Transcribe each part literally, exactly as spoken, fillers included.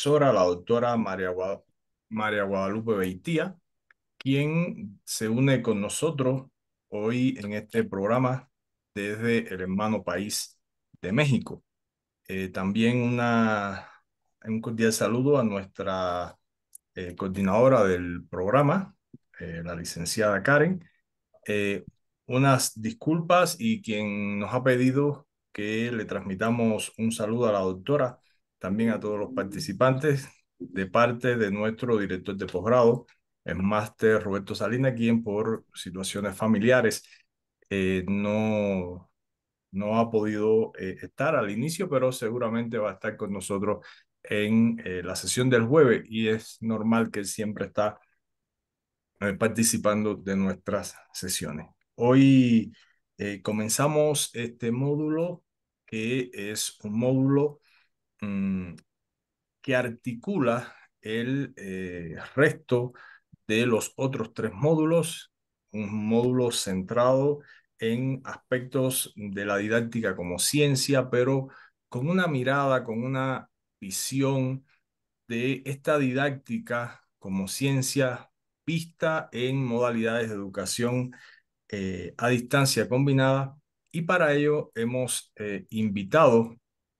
profesora, la doctora María, Gua- María Guadalupe Beitía, quien se une con nosotros hoy en este programa desde el hermano país de México. Eh, también una, un cordial saludo a nuestra eh, coordinadora del programa, eh, la licenciada Karen. Eh, unas disculpas y quien nos ha pedido que le transmitamos un saludo a la doctora, también a todos los participantes, de parte de nuestro director de posgrado, el máster Roberto Salinas, quien por situaciones familiares eh, no, no ha podido eh, estar al inicio, pero seguramente va a estar con nosotros en eh, la sesión del jueves, y es normal que él siempre está eh, participando de nuestras sesiones. Hoy eh, comenzamos este módulo, que es un módulo mmm, que articula el eh, resto de los otros tres módulos, un módulo centrado en aspectos de la didáctica como ciencia, pero con una mirada, con una visión de esta didáctica como ciencia vista en modalidades de educación eh, a distancia combinada, y para ello hemos eh, invitado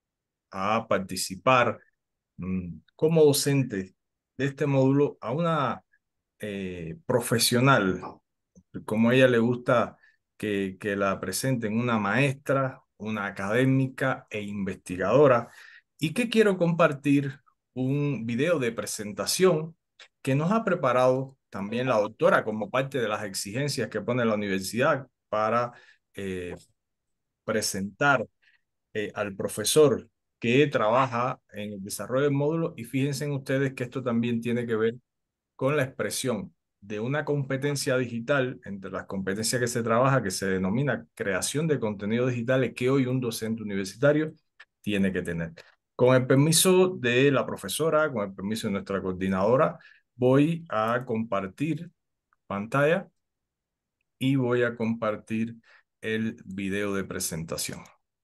a participar mm, como docente de este módulo a una eh, profesional, como a ella le gusta que, que la presenten, una maestra, una académica e investigadora, y que quiero compartir un video de presentación que nos ha preparado también la doctora como parte de las exigencias que pone la universidad para eh, presentar eh, al profesor que trabaja en el desarrollo del módulo. Y fíjense en ustedes que esto también tiene que ver con la expresión de una competencia digital, entre las competencias que se trabaja, que se denomina creación de contenidos digitales, que hoy un docente universitario tiene que tener. Con el permiso de la profesora, con el permiso de nuestra coordinadora, voy a compartir pantalla y voy a compartir el video de presentación.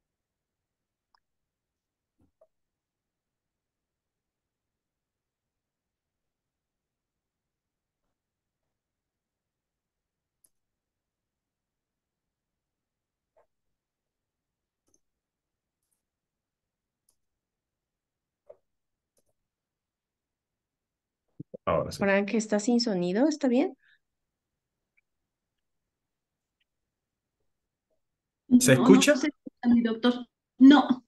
Ahora sí. Frank, ¿está sin sonido? ¿Está bien? ¿Se No, no escucha? se escucha, mi doctor. No,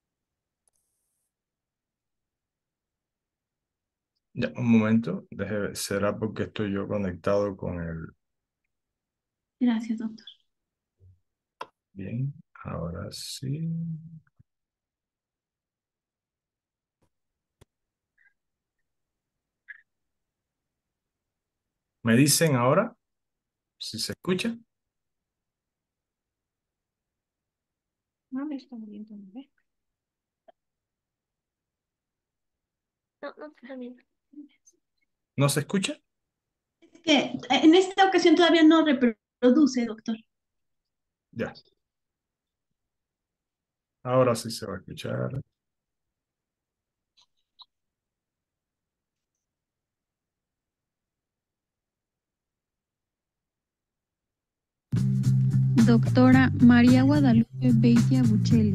Ya, un momento, deje ver, será porque estoy yo conectado con el... gracias, doctor. Bien, ahora sí. ¿Me dicen ahora si se escucha? No me está viendo, ¿no ve? No, no te está viendo. ¿No se escucha? Es que en esta ocasión todavía no reproduce, doctor. Ya, ahora sí se va a escuchar. Doctora María Guadalupe Beitia Buccelli,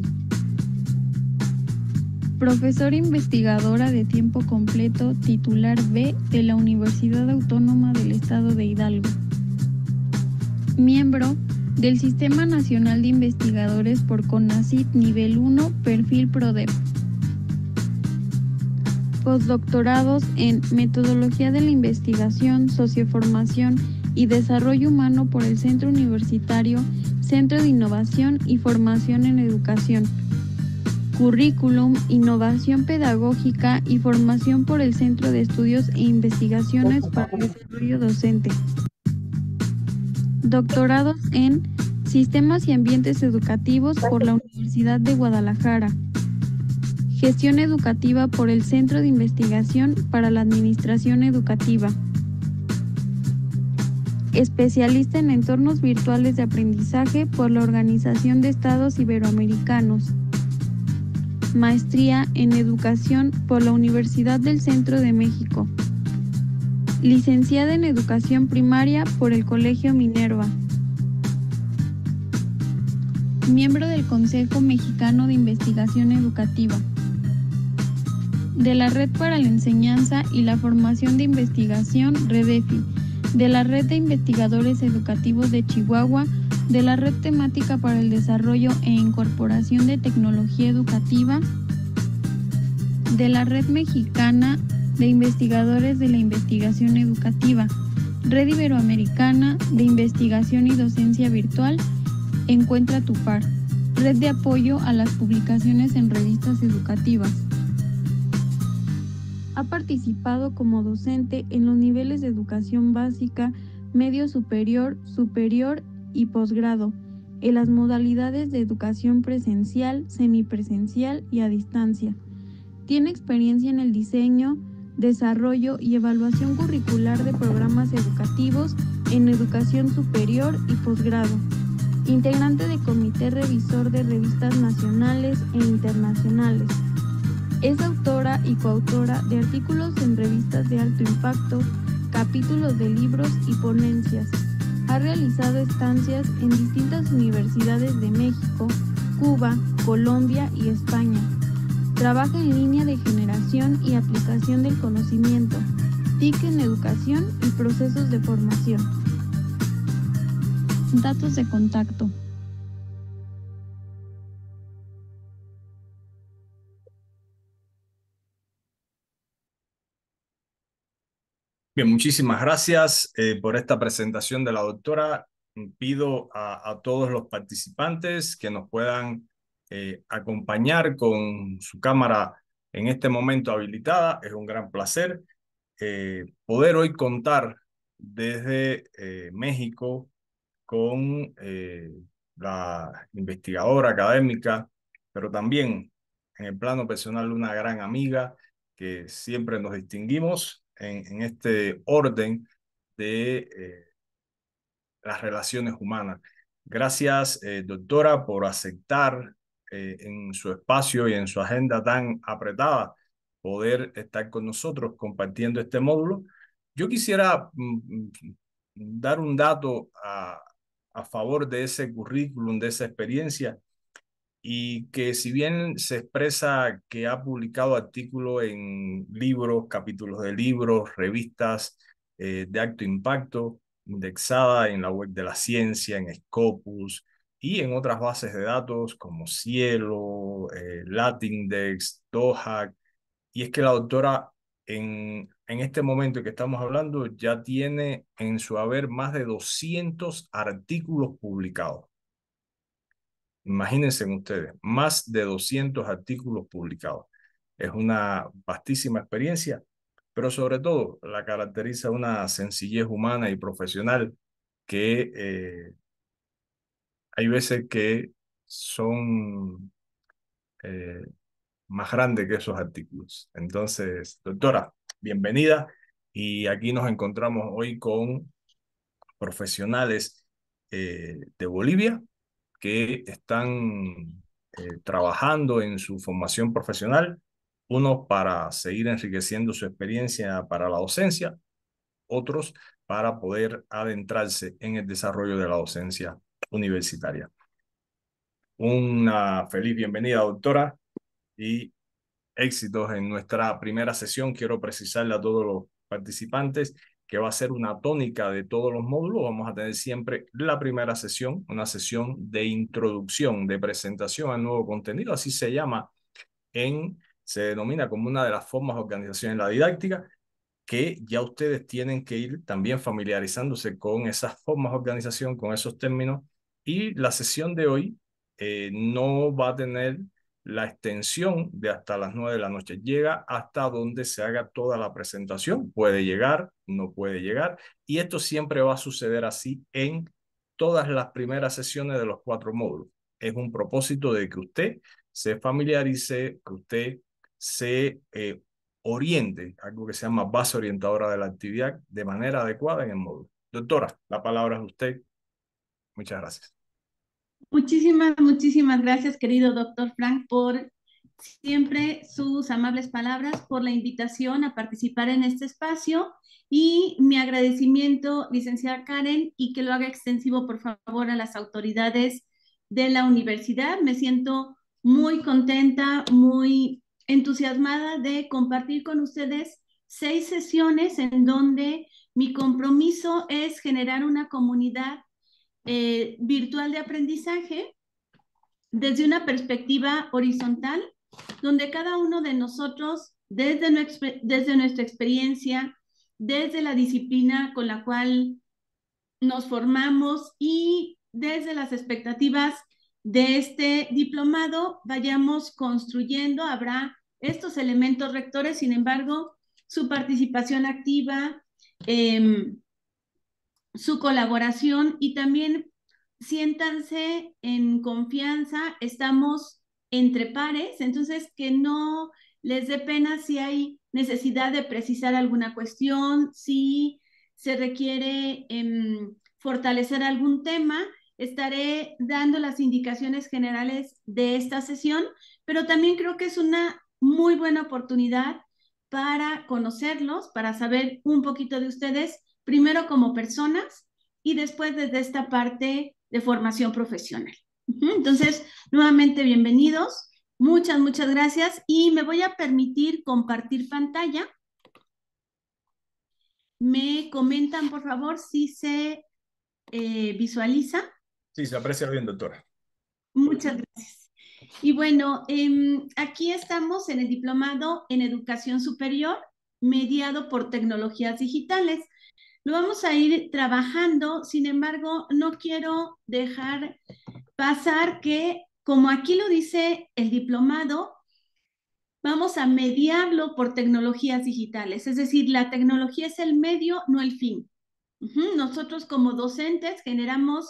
profesora investigadora de tiempo completo titular B de la Universidad Autónoma del Estado de Hidalgo, miembro del Sistema Nacional de Investigadores por CONACYT Nivel uno, Perfil PRODEP, postdoctorados en Metodología de la Investigación, Socioformación y Desarrollo Humano por el Centro Universitario Centro de Innovación y Formación en Educación, Currículum, Innovación Pedagógica y Formación por el Centro de Estudios e Investigaciones para el Desarrollo Docente, doctorados en Sistemas y Ambientes Educativos por la Universidad de Guadalajara, Gestión Educativa por el Centro de Investigación para la Administración Educativa, especialista en entornos virtuales de aprendizaje por la Organización de Estados Iberoamericanos, maestría en Educación por la Universidad del Centro de México, licenciada en Educación Primaria por el Colegio Minerva, miembro del Consejo Mexicano de Investigación Educativa, de la Red para la Enseñanza y la Formación de Investigación, REDEFI, de la Red de Investigadores Educativos de Chihuahua, de la Red Temática para el Desarrollo e Incorporación de Tecnología Educativa, de la Red Mexicana de Investigadores de la Investigación Educativa, Red Iberoamericana de Investigación y Docencia Virtual, Encuentra tu Par, Red de Apoyo a las Publicaciones en Revistas Educativas. Ha participado como docente en los niveles de educación básica, medio superior, superior y posgrado, en las modalidades de educación presencial, semipresencial y a distancia. Tiene experiencia en el diseño, desarrollo y evaluación curricular de programas educativos en educación superior y posgrado. Integrante de comité revisor de revistas nacionales e internacionales. Es autora y coautora de artículos en revistas de alto impacto, capítulos de libros y ponencias. Ha realizado estancias en distintas universidades de México, Cuba, Colombia y España. Trabaja en línea de generación y aplicación del conocimiento, T I C en educación y procesos de formación. Datos de contacto. Bien, muchísimas gracias eh, por esta presentación de la doctora. Pido a, a todos los participantes que nos puedan eh, acompañar con su cámara en este momento habilitada. Es un gran placer eh, poder hoy contar desde eh, México con eh, la investigadora académica, pero también en el plano personal una gran amiga que siempre nos distinguimos en, en este orden de eh, las relaciones humanas. Gracias, eh, doctora, por aceptar eh, en su espacio y en su agenda tan apretada poder estar con nosotros compartiendo este módulo. Yo quisiera mm, dar un dato a, a favor de ese currículum, de esa experiencia, y que si bien se expresa que ha publicado artículos en libros, capítulos de libros, revistas eh, de alto impacto, indexada en la web de la ciencia, en Scopus y en otras bases de datos como Cielo, eh, Latindex, DOHAC, y es que la doctora en, en este momento que estamos hablando ya tiene en su haber más de doscientos artículos publicados. Imagínense ustedes, más de doscientos artículos publicados. Es una vastísima experiencia, pero sobre todo la caracteriza una sencillez humana y profesional que eh, hay veces que son eh, más grandes que esos artículos. Entonces, doctora, bienvenida. Y aquí nos encontramos hoy con profesionales eh, de Bolivia que están eh, trabajando en su formación profesional, unos para seguir enriqueciendo su experiencia para la docencia, otros para poder adentrarse en el desarrollo de la docencia universitaria. Una feliz bienvenida, doctora, y éxitos en nuestra primera sesión. Quiero precisarle a todos los participantes que va a ser una tónica de todos los módulos. Vamos a tener siempre la primera sesión, una sesión de introducción, de presentación al nuevo contenido, así se llama, en, se denomina como una de las formas de organización en la didáctica, que ya ustedes tienen que ir también familiarizándose con esas formas de organización, con esos términos, y la sesión de hoy eh, no va a tener la extensión de hasta las nueve de la noche. Llega hasta donde se haga toda la presentación. Puede llegar, no puede llegar. Y esto siempre va a suceder así en todas las primeras sesiones de los cuatro módulos. Es un propósito de que usted se familiarice, que usted se eh, oriente, algo que se llama base orientadora de la actividad, de manera adecuada en el módulo. Doctora, la palabra es de usted. Muchas gracias. Muchísimas, muchísimas gracias, querido doctor Frank, por siempre sus amables palabras, por la invitación a participar en este espacio y mi agradecimiento, licenciada Karen, y que lo haga extensivo, por favor, a las autoridades de la universidad. Me siento muy contenta, muy entusiasmada de compartir con ustedes seis sesiones en donde mi compromiso es generar una comunidad eh, virtual de aprendizaje desde una perspectiva horizontal, donde cada uno de nosotros, desde nuestra, desde nuestra experiencia, desde la disciplina con la cual nos formamos y desde las expectativas de este diplomado, vayamos construyendo. Habrá estos elementos rectores, sin embargo, su participación activa, eh, su colaboración, y también siéntanse en confianza, estamos entre pares, entonces que no les dé pena si hay necesidad de precisar alguna cuestión, si se requiere eh, fortalecer algún tema. Estaré dando las indicaciones generales de esta sesión, pero también creo que es una muy buena oportunidad para conocerlos, para saber un poquito de ustedes, primero como personas y después desde esta parte de formación profesional. Entonces, nuevamente bienvenidos, muchas, muchas gracias, y me voy a permitir compartir pantalla. Me comentan, por favor, si se eh, visualiza. Sí, se aprecia bien, doctora. Muchas gracias. Y bueno, eh, aquí estamos en el Diplomado en Educación Superior, mediado por tecnologías digitales. Lo vamos a ir trabajando, sin embargo, no quiero dejar pasar que, como aquí lo dice el diplomado, vamos a mediarlo por tecnologías digitales, es decir, la tecnología es el medio, no el fin. Uh-huh. Nosotros como docentes generamos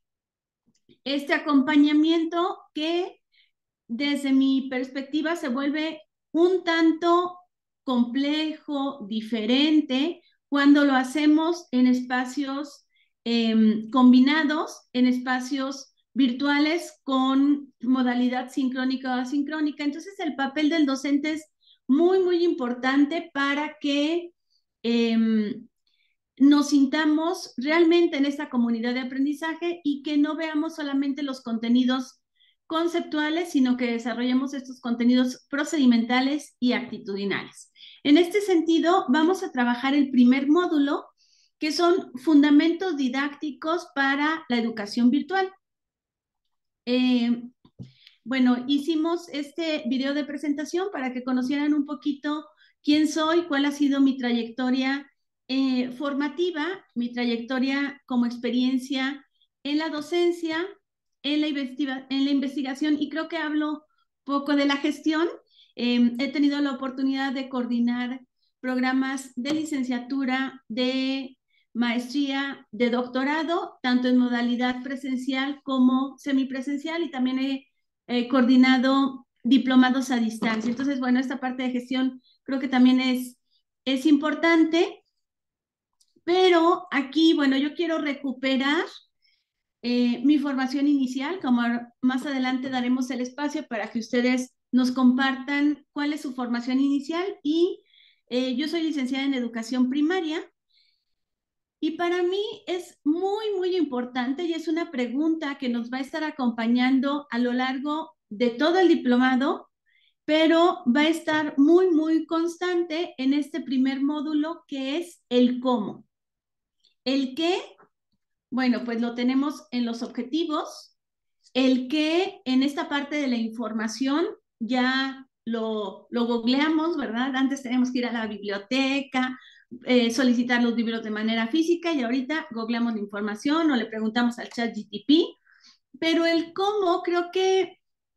este acompañamiento que desde mi perspectiva se vuelve un tanto complejo, diferente, cuando lo hacemos en espacios eh, combinados, en espacios virtuales con modalidad sincrónica o asincrónica. Entonces el papel del docente es muy, muy importante para que eh, nos sintamos realmente en esta comunidad de aprendizaje y que no veamos solamente los contenidos conceptuales, sino que desarrollemos estos contenidos procedimentales y actitudinales. En este sentido, vamos a trabajar el primer módulo, que son fundamentos didácticos para la educación virtual. Eh, bueno, hicimos este video de presentación para que conocieran un poquito quién soy, cuál ha sido mi trayectoria eh, formativa, mi trayectoria como experiencia en la docencia, en la, investiga en la investigación, y creo que hablo poco de la gestión. Eh, he tenido la oportunidad de coordinar programas de licenciatura, de maestría, de doctorado, tanto en modalidad presencial como semipresencial, y también he eh, coordinado diplomados a distancia. Entonces, bueno, esta parte de gestión creo que también es, es importante, pero aquí, bueno, yo quiero recuperar eh, mi formación inicial, como más adelante daremos el espacio para que ustedes nos compartan cuál es su formación inicial, y eh, yo soy licenciada en educación primaria. Y para mí es muy, muy importante, y es una pregunta que nos va a estar acompañando a lo largo de todo el diplomado, pero va a estar muy, muy constante en este primer módulo, que es el cómo. El qué, bueno, pues lo tenemos en los objetivos. El qué, en esta parte de la información, ya lo, lo googleamos, ¿verdad? Antes teníamos que ir a la biblioteca, Eh, solicitar los libros de manera física, y ahorita googleamos la información o le preguntamos al chat G T P, pero el cómo creo que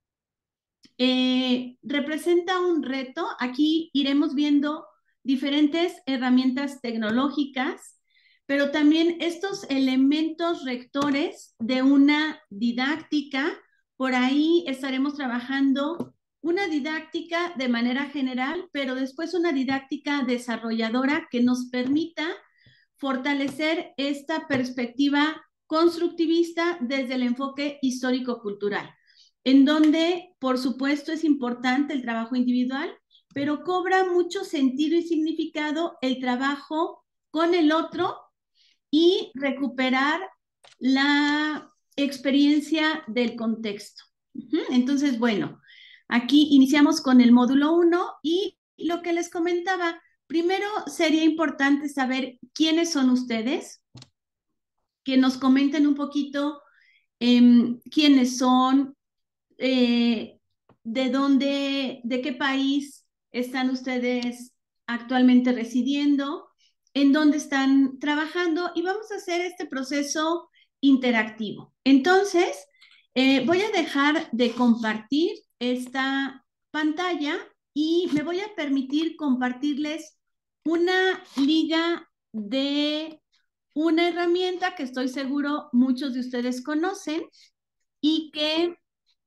eh, representa un reto. Aquí iremos viendo diferentes herramientas tecnológicas, pero también estos elementos rectores de una didáctica. Por ahí estaremos trabajando una didáctica de manera general, pero después una didáctica desarrolladora que nos permita fortalecer esta perspectiva constructivista desde el enfoque histórico-cultural. en donde, por supuesto, es importante el trabajo individual, pero cobra mucho sentido y significado el trabajo con el otro y recuperar la experiencia del contexto. Entonces, bueno, aquí iniciamos con el módulo uno y lo que les comentaba, primero sería importante saber quiénes son ustedes, que nos comenten un poquito eh, quiénes son, eh, de dónde, de qué país están ustedes actualmente residiendo, en dónde están trabajando, y vamos a hacer este proceso interactivo. Entonces, eh, voy a dejar de compartir esta pantalla y me voy a permitir compartirles una liga de una herramienta que estoy seguro muchos de ustedes conocen y que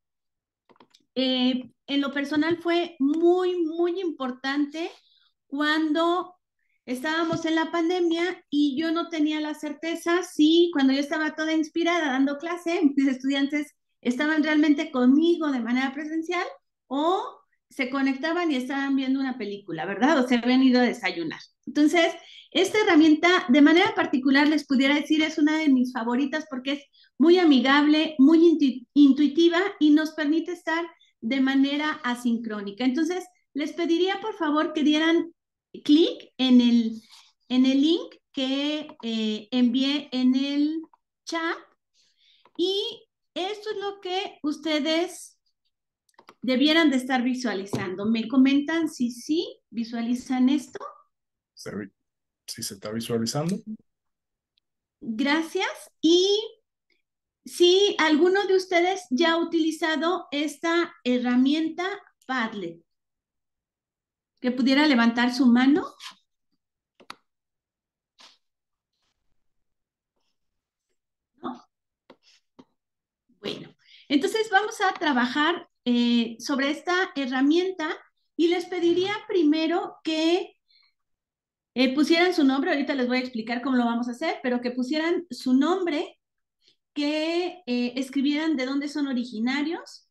eh, en lo personal fue muy, muy importante cuando estábamos en la pandemia y yo no tenía la certeza si cuando yo estaba toda inspirada dando clase, mis estudiantes estaban realmente conmigo de manera presencial o se conectaban y estaban viendo una película, ¿verdad? O se habían ido a desayunar. Entonces, esta herramienta de manera particular les pudiera decir es una de mis favoritas porque es muy amigable, muy intu intuitiva y nos permite estar de manera asincrónica. Entonces, les pediría por favor que dieran clic en el, en el link que eh, envié en el chat y esto es lo que ustedes debieran de estar visualizando. ¿Me comentan si sí visualizan esto? Sí, se está visualizando. Gracias. Y si alguno de ustedes ya ha utilizado esta herramienta Padlet, que pudiera levantar su mano. ¿No? Bueno, entonces vamos a trabajar eh, sobre esta herramienta y les pediría primero que eh, pusieran su nombre. Ahorita les voy a explicar cómo lo vamos a hacer, pero que pusieran su nombre, que eh, escribieran de dónde son originarios,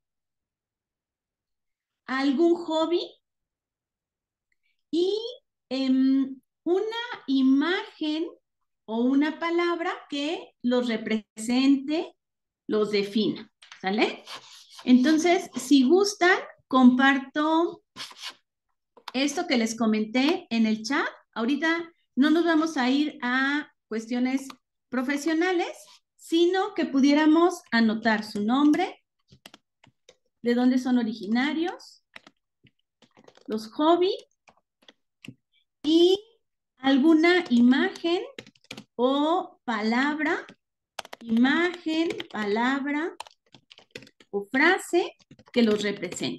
algún hobby y eh, una imagen o una palabra que los represente, los defina, ¿sale? Entonces, si gustan, comparto esto que les comenté en el chat. Ahorita no nos vamos a ir a cuestiones profesionales, sino que pudiéramos anotar su nombre, de dónde son originarios, los hobbies y alguna imagen o palabra, imagen, palabra o frase que los represente.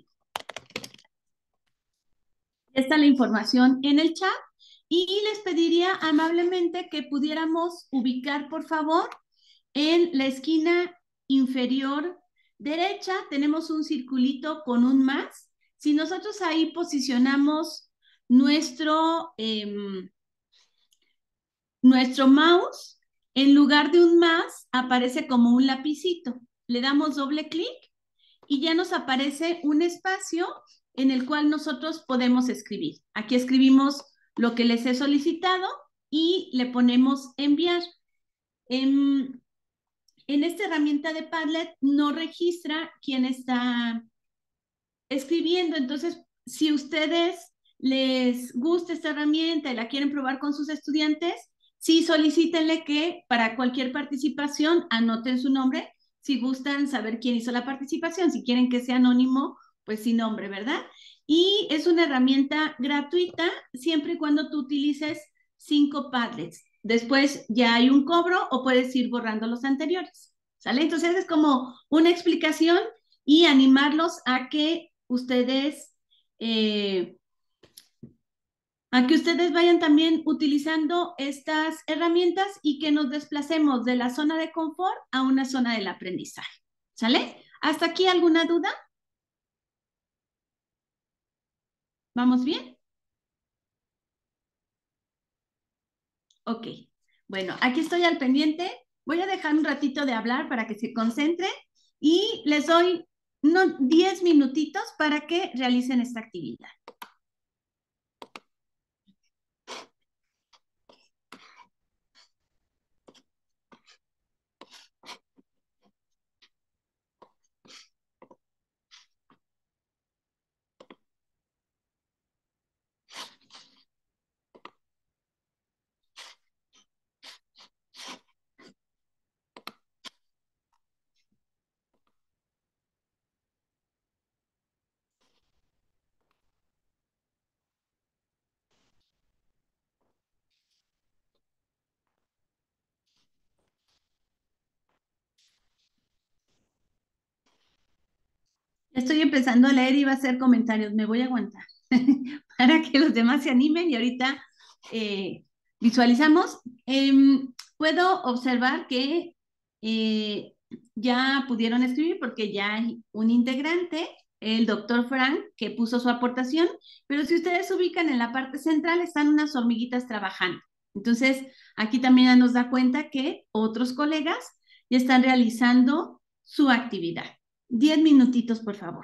Está la información en el chat y les pediría amablemente que pudiéramos ubicar, por favor, en la esquina inferior derecha tenemos un circulito con un más. Si nosotros ahí posicionamos nuestro, eh, nuestro mouse, en lugar de un más, aparece como un lapicito. Le damos doble clic y ya nos aparece un espacio en el cual nosotros podemos escribir. Aquí escribimos lo que les he solicitado y le ponemos enviar. En, en esta herramienta de Padlet no registra quién está escribiendo, entonces si ustedes les gusta esta herramienta y la quieren probar con sus estudiantes, sí solicítenle que para cualquier participación anoten su nombre, si gustan saber quién hizo la participación, si quieren que sea anónimo, pues sin nombre, ¿verdad? Y es una herramienta gratuita siempre y cuando tú utilices cinco Padlets. Después ya hay un cobro o puedes ir borrando los anteriores, ¿sale? Entonces es como una explicación y animarlos a que ustedes eh, a que ustedes vayan también utilizando estas herramientas y que nos desplacemos de la zona de confort a una zona del aprendizaje, ¿sale? ¿Hasta aquí alguna duda? ¿Vamos bien? Ok, bueno, aquí estoy al pendiente. Voy a dejar un ratito de hablar para que se concentren y les doy unos diez minutitos para que realicen esta actividad. Estoy empezando a leer y va a hacer comentarios. Me voy a aguantar para que los demás se animen y ahorita eh, visualizamos. Eh, puedo observar que eh, ya pudieron escribir porque ya hay un integrante, el doctor Frank, que puso su aportación, pero si ustedes se ubican en la parte central, están unas hormiguitas trabajando. Entonces, aquí también ya nos da cuenta que otros colegas ya están realizando su actividad. Diez minutitos, por favor.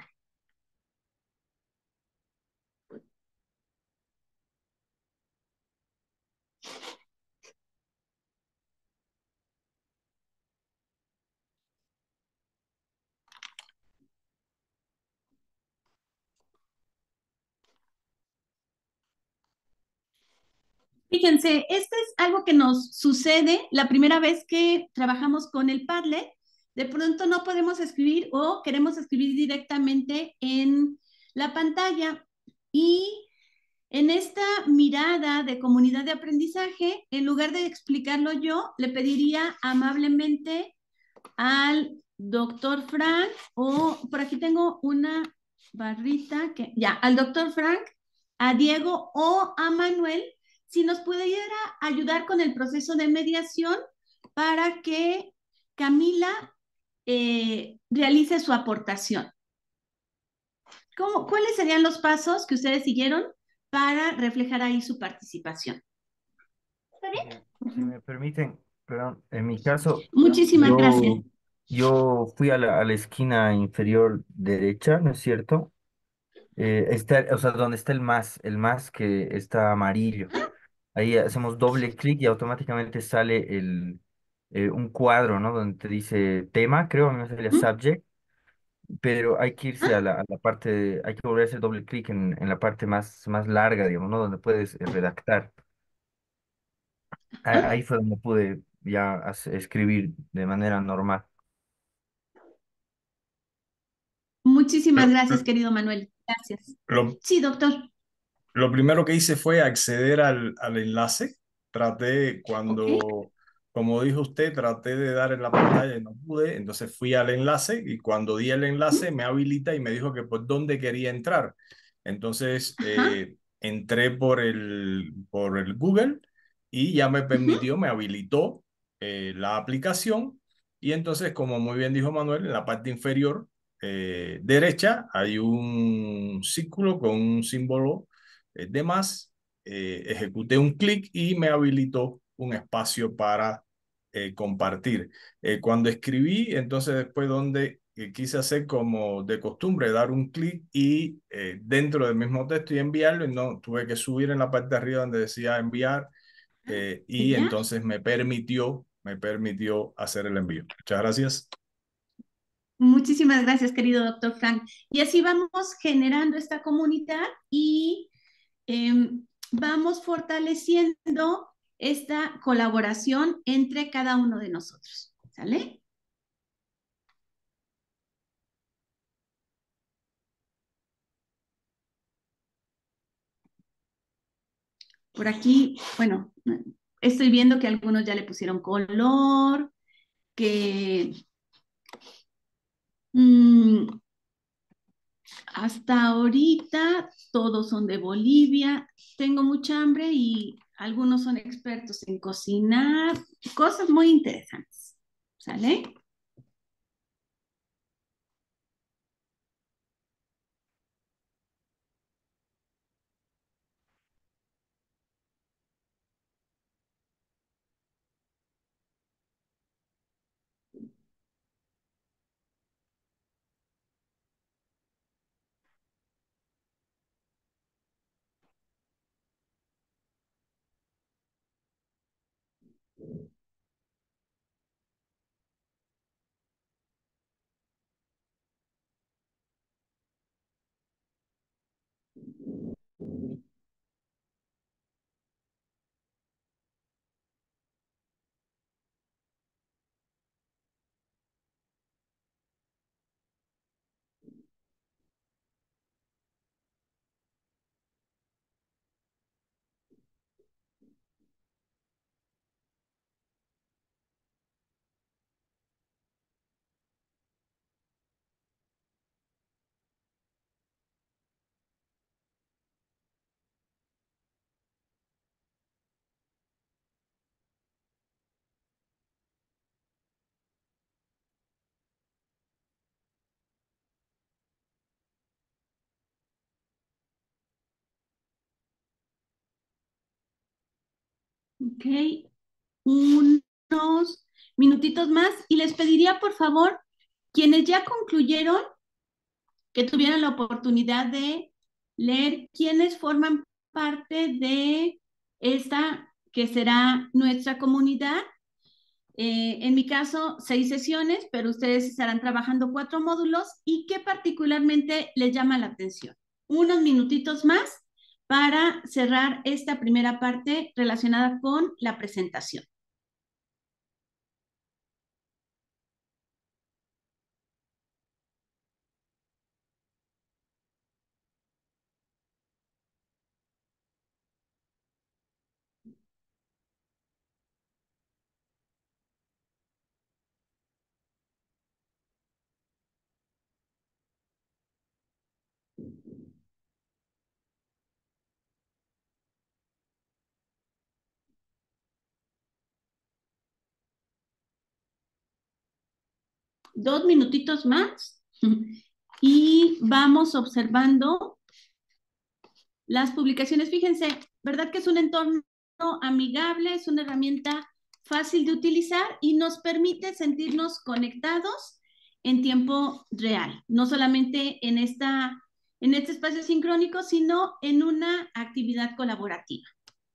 Fíjense, este es algo que nos sucede la primera vez que trabajamos con el Padlet. De pronto no podemos escribir o queremos escribir directamente en la pantalla. Y en esta mirada de comunidad de aprendizaje, en lugar de explicarlo yo, le pediría amablemente al doctor Frank, o por aquí tengo una barrita que, ya, al doctor Frank, a Diego o a Manuel, si nos pudiera ayudar con el proceso de mediación para que Camila eh, realice su aportación. ¿Cómo, ¿Cuáles serían los pasos que ustedes siguieron para reflejar ahí su participación? ¿Está bien? Eh, Si me permiten, perdón, en mi caso, Muchísimas gracias. yo, yo fui a la, a la esquina inferior derecha, ¿no es cierto? Eh, está, o sea, donde está el más, el más que está amarillo. Ahí hacemos doble clic y automáticamente sale el, eh, un cuadro, ¿no? Donde te dice tema, creo, a mí me salía ¿Mm? subject, pero hay que irse ¿Ah? a la, a la parte, de- hay que volver a hacer doble clic en, en la parte más, más larga, digamos, ¿no? Donde puedes eh, redactar. A- ¿Ah? Ahí fue donde pude ya hace- escribir de manera normal. Muchísimas Lo, gracias, querido Manuel. Gracias. lo, Sí, doctor. Lo primero que hice fue acceder al, al enlace. Traté, Ok. cuando, como dijo usted, traté de dar en la pantalla y no pude. Entonces fui al enlace y cuando di el enlace me habilita y me dijo que por dónde quería entrar. Entonces Ajá. eh, entré por el, por el Google y ya me Ujú. permitió, me habilitó eh, la aplicación. Y entonces, como muy bien dijo Manuel, en la parte inferior eh, derecha hay un círculo con un símbolo eh, de más, eh, ejecuté un clic y me habilitó un espacio para eh, compartir. Eh, cuando escribí, entonces después donde eh, quise hacer como de costumbre, dar un clic y eh, dentro del mismo texto y enviarlo, y no tuve que subir en la parte de arriba donde decía enviar eh, y ¿Enviar? entonces me permitió, me permitió hacer el envío. Muchas gracias. Muchísimas gracias, querido doctor Frank. Y así vamos generando esta comunidad y eh, vamos fortaleciendo esta colaboración entre cada uno de nosotros. ¿Sale? Por aquí, bueno, estoy viendo que algunos ya le pusieron color, que mmm, hasta ahorita todos son de Bolivia. Tengo mucha hambre y algunos son expertos en cocinar, cosas muy interesantes. ¿Sale? Ok, unos minutitos más y les pediría por favor, quienes ya concluyeron, que tuvieran la oportunidad de leer quiénes forman parte de esta que será nuestra comunidad. Eh, en mi caso, seis sesiones, pero ustedes estarán trabajando cuatro módulos y qué particularmente les llama la atención. Unos minutitos más para cerrar esta primera parte relacionada con la presentación. Dos minutitos más y vamos observando las publicaciones. Fíjense, ¿verdad que es un entorno amigable? Es una herramienta fácil de utilizar y nos permite sentirnos conectados en tiempo real, no solamente en, esta, en este espacio sincrónico, sino en una actividad colaborativa.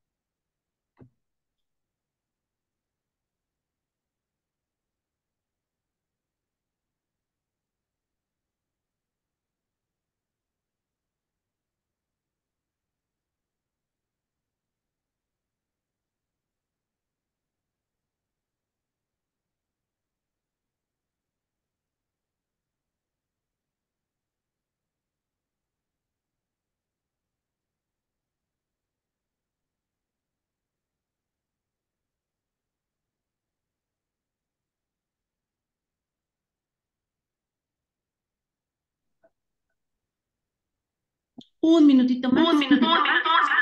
Un minutito más. Un minutito más.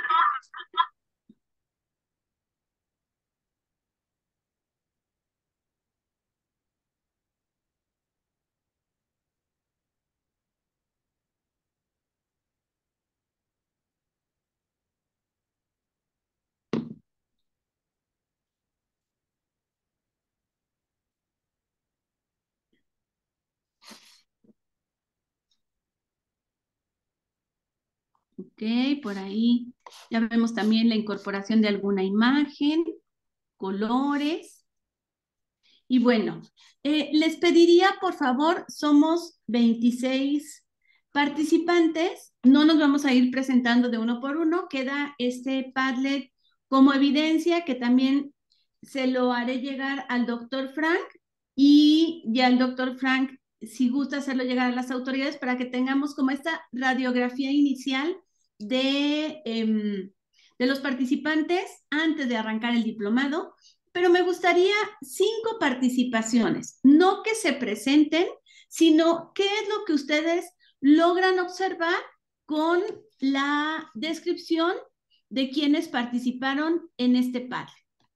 Ok, por ahí ya vemos también la incorporación de alguna imagen, colores. Y bueno, eh, les pediría, por favor, somos veintiséis participantes, no nos vamos a ir presentando de uno por uno, queda este Padlet como evidencia que también se lo haré llegar al doctor Frank y ya el doctor Frank, si gusta hacerlo llegar a las autoridades para que tengamos como esta radiografía inicial de, eh, de los participantes antes de arrancar el diplomado. Pero me gustaría cinco participaciones, no que se presenten, sino qué es lo que ustedes logran observar con la descripción de quienes participaron en este Padlet.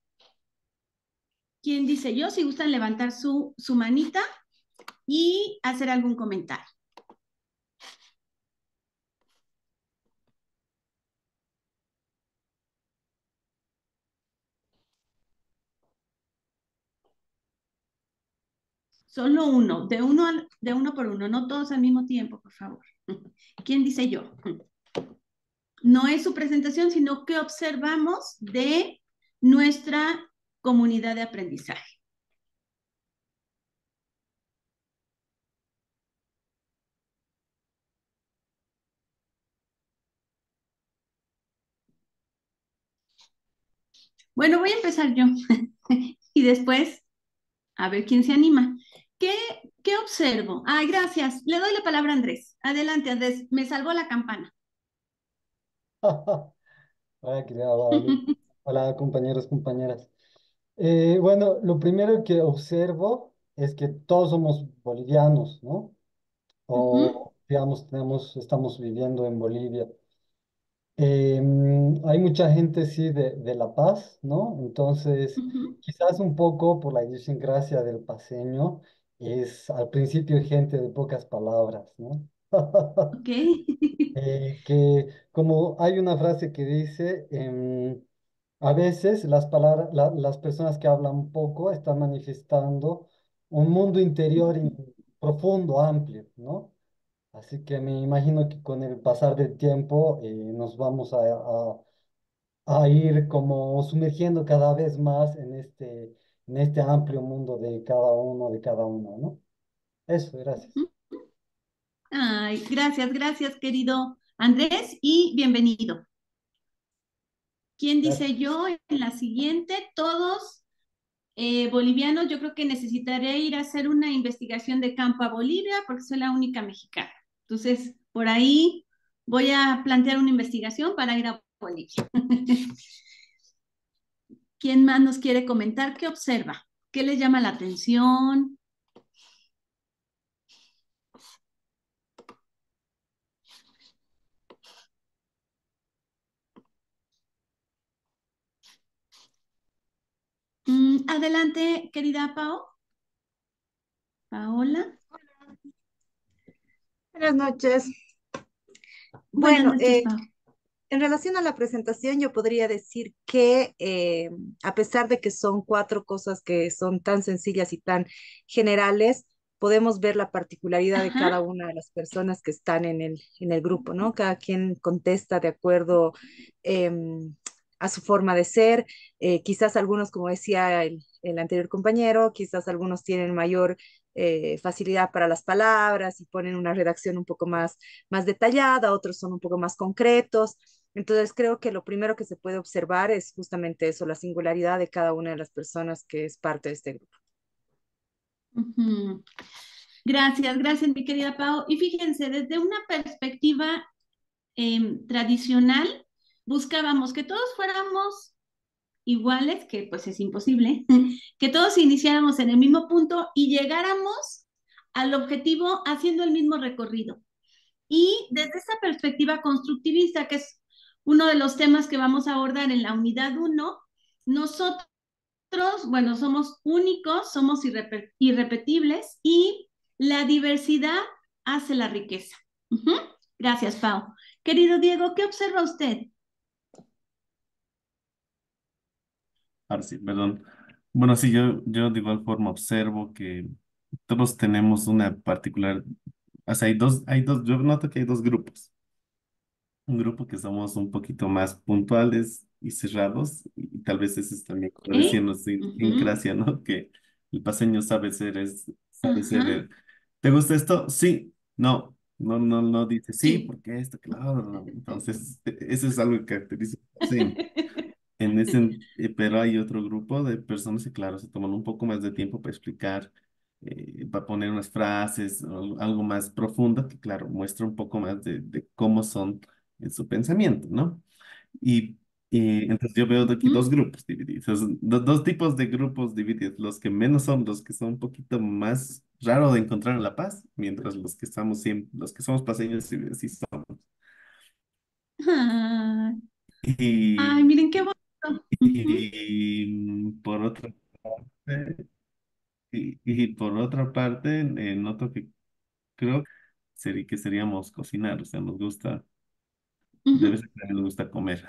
¿Quién dice yo? Si gustan levantar su, su manita y hacer algún comentario. Solo uno, de uno, al, de uno por uno, no todos al mismo tiempo, por favor. ¿Quién dice yo? No es su presentación, sino que observamos de nuestra comunidad de aprendizaje. Bueno, voy a empezar yo y después a ver quién se anima. ¿Qué, qué observo? Ay, gracias. Le doy la palabra a Andrés. Adelante, Andrés. Me salvó la campana. Hola, querida Guadalupe. Hola, compañeros, compañeras. Eh, bueno, lo primero que observo es que todos somos bolivianos, ¿no? Ujú, O, digamos, tenemos, estamos viviendo en Bolivia. Eh, mm, hay mucha gente, sí, de, de La Paz, ¿no? Entonces, ujú. quizás un poco por la idiosincrasia del paceño, es al principio gente de pocas palabras, ¿no? Ok. Eh, que como hay una frase que dice, em, a veces las palabras, la- las personas que hablan poco están manifestando un mundo interior in- profundo, amplio, ¿no? Así que me imagino que con el pasar del tiempo eh, nos vamos a, a- a ir como sumergiendo cada vez más en este, en este amplio mundo de cada uno, de cada una, ¿no? Eso, gracias. Ujú. Ay, gracias, gracias, querido Andrés, y bienvenido. ¿Quién dice Gracias. yo en la siguiente? Todos eh, bolivianos. Yo creo que necesitaré ir a hacer una investigación de campo a Bolivia porque soy la única mexicana. Entonces, por ahí voy a plantear una investigación para ir a Bolivia. ¿Quién más nos quiere comentar? ¿Qué observa? ¿Qué le llama la atención? Mm, adelante, querida Pao. Paola. Buenas noches. Buenas Bueno, noches, eh, Pao. en relación a la presentación, yo podría decir que eh, a pesar de que son cuatro cosas que son tan sencillas y tan generales, podemos ver la particularidad de cada Ajá. una de las personas que están en el, en el grupo, ¿no? Cada quien contesta de acuerdo em, a su forma de ser. Eh, quizás algunos, como decía el, el anterior compañero, quizás algunos tienen mayor eh, facilidad para las palabras y ponen una redacción un poco más, más detallada, otros son un poco más concretos. Entonces creo que lo primero que se puede observar es justamente eso, la singularidad de cada una de las personas que es parte de este grupo. Ujú. Gracias, gracias, mi querida Pau. Y fíjense, desde una perspectiva eh, tradicional, buscábamos que todos fuéramos iguales, que pues es imposible, que todos iniciáramos en el mismo punto y llegáramos al objetivo haciendo el mismo recorrido. Y desde esa perspectiva constructivista, que es uno de los temas que vamos a abordar en la unidad uno, nosotros, bueno, somos únicos, somos irrep irrepetibles y la diversidad hace la riqueza. Uh -huh. Gracias, Pau. Querido Diego, ¿qué observa usted? Ahora sí, perdón. Bueno, sí, yo, yo de igual forma observo que todos tenemos una particular, o sea, hay dos, hay dos, yo noto que hay dos grupos. Un grupo que somos un poquito más puntuales y cerrados, y tal vez eso es también, como Okay. decíamos, Uh -huh. idiosincrasia, ¿no? Que el paseño sabe ser, es, sabe ser Ajá. el, ¿te gusta esto? Sí, no, no, no, no dice sí, Sí. porque esto, claro, no. Entonces, e- eso es algo que caracteriza al paceño. En ese, eh, pero hay otro grupo de personas que, claro, se toman un poco más de tiempo para explicar, eh, para poner unas frases, o algo más profundo, que, claro, muestra un poco más de, de cómo son en su pensamiento, ¿no? Y, y entonces yo veo de aquí dos Uh grupos divididos, do- dos tipos de grupos divididos, los que menos son los que son un poquito más raro de encontrar en La Paz, mientras los que estamos siempre, los que somos paseños sí, sí somos. -huh. Ay, Y, miren qué bonito. Uh -huh. y por otra parte, y, y por otra parte, eh, noto que creo que sería, que seríamos cocinar, o sea, nos gusta, Uh debe -huh. ser que nos gusta comer.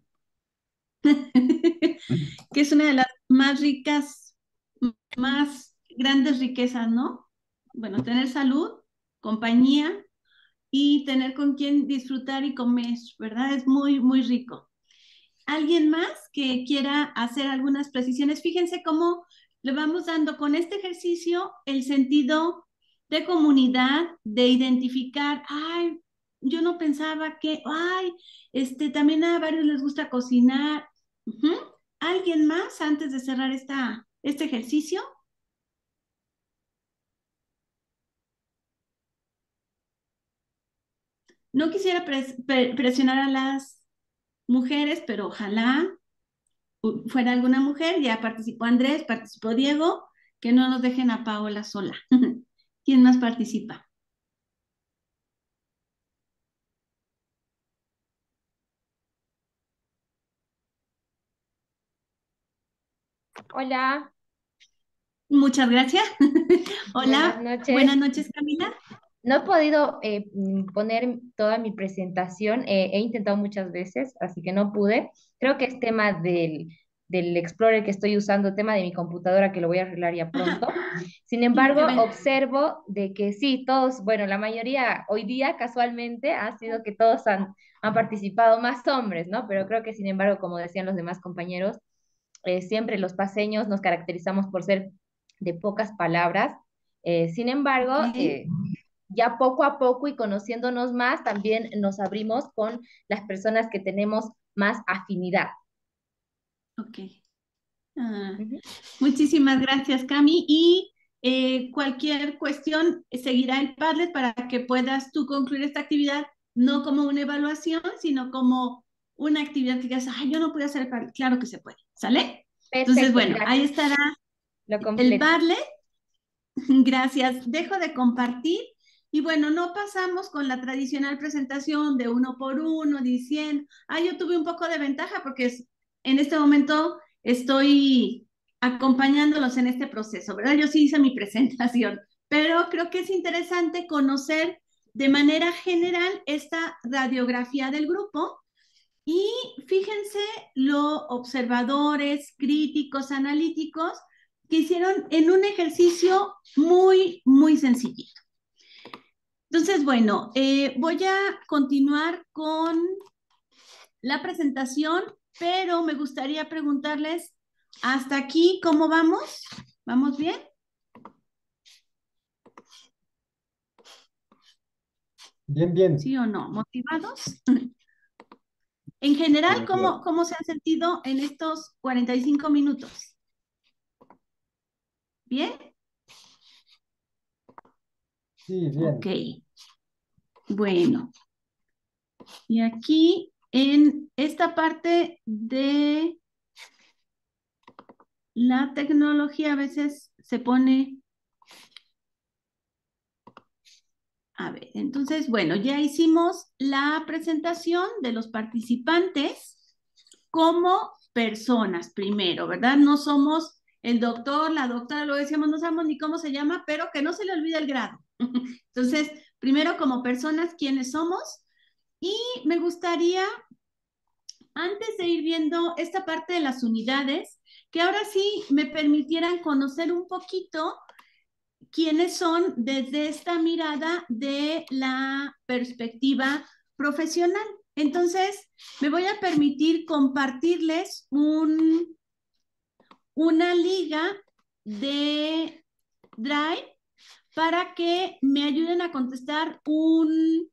Que es una de las más ricas, más grandes riquezas, ¿no? Bueno, tener salud, compañía y tener con quien disfrutar y comer, ¿verdad? Es muy, muy rico. ¿Alguien más que quiera hacer algunas precisiones? Fíjense cómo le vamos dando con este ejercicio el sentido de comunidad, de identificar, ay, yo no pensaba que, ay, este, también a varios les gusta cocinar. Uh-huh. ¿Alguien más antes de cerrar esta, este ejercicio? No quisiera pres pre presionar a las mujeres, pero ojalá fuera alguna mujer. Ya participó Andrés, participó Diego, que no nos dejen a Paola sola. ¿Quién más participa? Hola. Muchas gracias. Hola. Buenas noches. Buenas noches, Camila. No he podido eh, poner toda mi presentación, eh, he intentado muchas veces, así que no pude. Creo que es tema del, del Explorer que estoy usando, tema de mi computadora que lo voy a arreglar ya pronto. Sin embargo, observo de que sí, todos, bueno, la mayoría hoy día casualmente ha sido que todos han, han participado, más hombres, ¿no? Pero creo que sin embargo, como decían los demás compañeros, eh, siempre los paseños nos caracterizamos por ser de pocas palabras. Eh, sin embargo, Okay. eh, ya poco a poco y conociéndonos más, también nos abrimos con las personas que tenemos más afinidad. Ok. Ah, Ujú. muchísimas gracias, Cami. Y eh, cualquier cuestión seguirá el Padlet para que puedas tú concluir esta actividad, no como una evaluación, sino como una actividad que digas, ay, yo no pude hacer el Padlet. Claro que se puede, ¿sale? Perfecto, Entonces, bueno, gracias. ahí estará Lo el completo. Padlet. Gracias. Dejo de compartir. Y bueno, no pasamos con la tradicional presentación de uno por uno, diciendo, ah, yo tuve un poco de ventaja porque es, en este momento estoy acompañándolos en este proceso, ¿verdad? Yo sí hice mi presentación, pero creo que es interesante conocer de manera general esta radiografía del grupo. Y fíjense lo observadores, críticos, analíticos que hicieron en un ejercicio muy, muy sencillito. Entonces, bueno, eh, voy a continuar con la presentación, pero me gustaría preguntarles, hasta aquí, ¿cómo vamos? ¿Vamos bien? Bien, bien. ¿Sí o no? ¿Motivados? En general, ¿cómo, cómo se han sentido en estos cuarenta y cinco minutos? ¿Bien? Sí, bien. Ok. Bueno. Y aquí, en esta parte de la tecnología, a veces se pone... A ver, entonces, bueno, ya hicimos la presentación de los participantes como personas primero, ¿verdad? No somos el doctor, la doctora, lo decíamos, no sabemos ni cómo se llama, pero que no se le olvide el grado. Entonces, primero como personas, ¿quiénes somos? Y me gustaría, antes de ir viendo esta parte de las unidades, que ahora sí me permitieran conocer un poquito quiénes son desde esta mirada de la perspectiva profesional. Entonces, me voy a permitir compartirles un, una liga de Drive para que me ayuden a contestar un,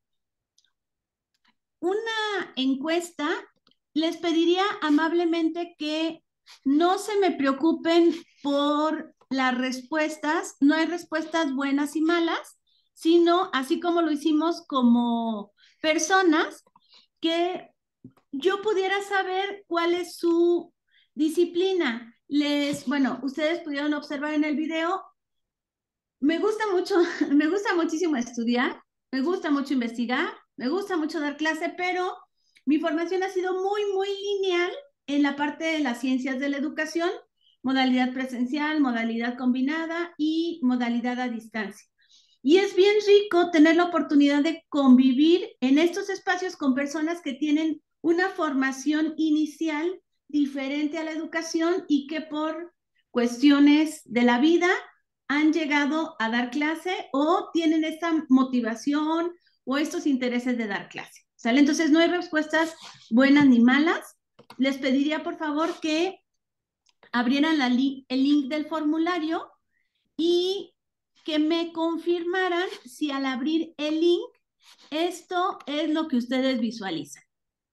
una encuesta. Les pediría amablemente que no se me preocupen por las respuestas, no hay respuestas buenas y malas, sino así como lo hicimos como personas, que yo pudiera saber cuál es su disciplina. Les, bueno, ustedes pudieron observar en el video, me gusta mucho, me gusta muchísimo estudiar, me gusta mucho investigar, me gusta mucho dar clase, pero mi formación ha sido muy, muy lineal en la parte de las ciencias de la educación, modalidad presencial, modalidad combinada y modalidad a distancia. Y es bien rico tener la oportunidad de convivir en estos espacios con personas que tienen una formación inicial diferente a la educación y que por cuestiones de la vida han llegado a dar clase o tienen esta motivación o estos intereses de dar clase. ¿Sale? Entonces no hay respuestas buenas ni malas, les pediría por favor que abrieran la li el link del formulario y que me confirmaran si al abrir el link esto es lo que ustedes visualizan.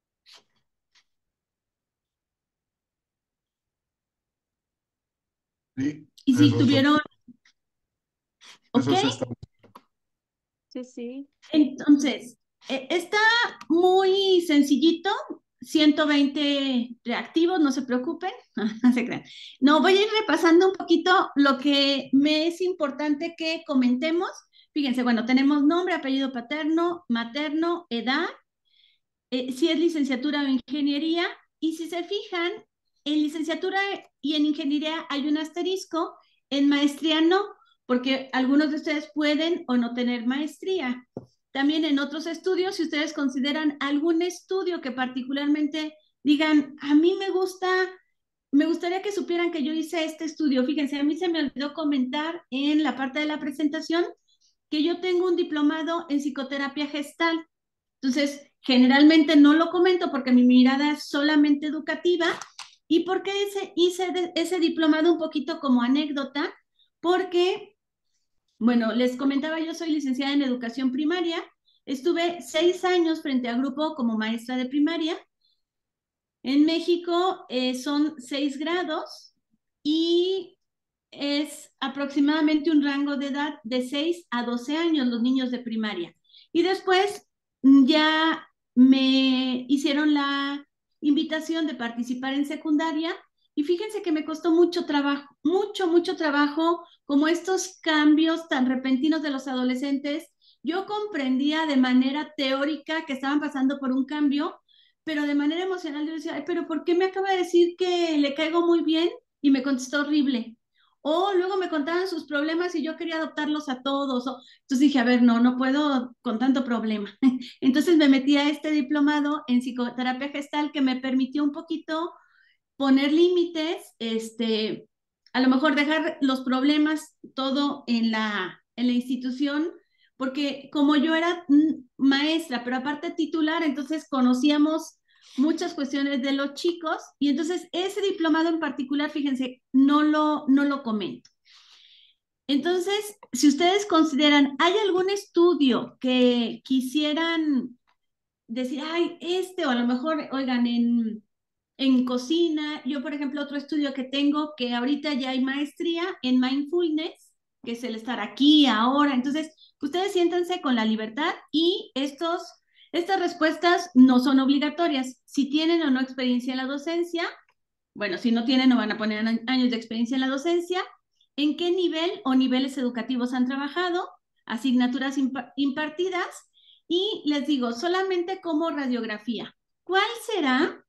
Sí, Y si eso, tuvieron, ¿ok? eso se está. Sí, sí. Entonces, eh, está muy sencillito, ciento veinte reactivos, no se preocupen, no se crean. No, voy a ir repasando un poquito lo que me es importante que comentemos. Fíjense, bueno, tenemos nombre, apellido paterno, materno, edad, eh, si es licenciatura o ingeniería, y si se fijan, en licenciatura y en ingeniería hay un asterisco, en maestría no, porque algunos de ustedes pueden o no tener maestría. También en otros estudios, si ustedes consideran algún estudio que particularmente digan, a mí me gusta, me gustaría que supieran que yo hice este estudio. Fíjense, a mí se me olvidó comentar en la parte de la presentación que yo tengo un diplomado en psicoterapia gestal. Entonces, generalmente no lo comento porque mi mirada es solamente educativa. ¿Y por qué ese, hice de, ese diplomado un poquito como anécdota? Porque, bueno, les comentaba, yo soy licenciada en educación primaria, estuve seis años frente a grupo como maestra de primaria. En México eh, son seis grados y es aproximadamente un rango de edad de seis a doce años los niños de primaria. Y después mm, ya me hicieron la invitación de participar en secundaria y fíjense que me costó mucho trabajo, mucho, mucho trabajo, como estos cambios tan repentinos de los adolescentes. Yo comprendía de manera teórica que estaban pasando por un cambio, pero de manera emocional yo decía, ay, pero ¿por qué me acaba de decir que le caigo muy bien? Y me contestó horrible. O luego me contaban sus problemas y yo quería adoptarlos a todos. O, entonces dije, a ver, no, no puedo con tanto problema. Entonces me metí a este diplomado en psicoterapia gestal que me permitió un poquito poner límites, este, a lo mejor dejar los problemas todo en la, en la institución, porque como yo era maestra, pero aparte titular, entonces conocíamos muchas cuestiones de los chicos y entonces ese diplomado en particular, fíjense, no lo, no lo comento. Entonces, si ustedes consideran, ¿hay algún estudio que quisieran decir, ay, este, o a lo mejor, oigan, en, en cocina, yo, por ejemplo, otro estudio que tengo, que ahorita ya hay maestría en mindfulness, que es el estar aquí, ahora, entonces, ustedes siéntanse con la libertad y estos, estas respuestas no son obligatorias. Si tienen o no experiencia en la docencia, bueno, si no tienen, no van a poner años de experiencia en la docencia, en qué nivel o niveles educativos han trabajado, asignaturas impartidas, y les digo, solamente como radiografía, ¿cuál será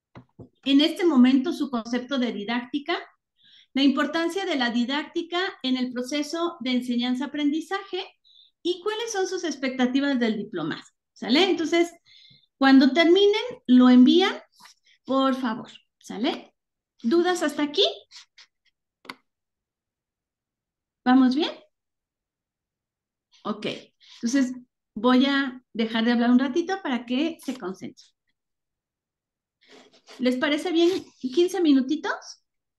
en este momento su concepto de didáctica? La importancia de la didáctica en el proceso de enseñanza-aprendizaje y cuáles son sus expectativas del diplomado, ¿sale? Entonces, cuando terminen, lo envían, por favor, ¿sale? ¿Dudas hasta aquí? ¿Vamos bien? Ok, entonces voy a dejar de hablar un ratito para que se concentren. ¿Les parece bien quince minutitos?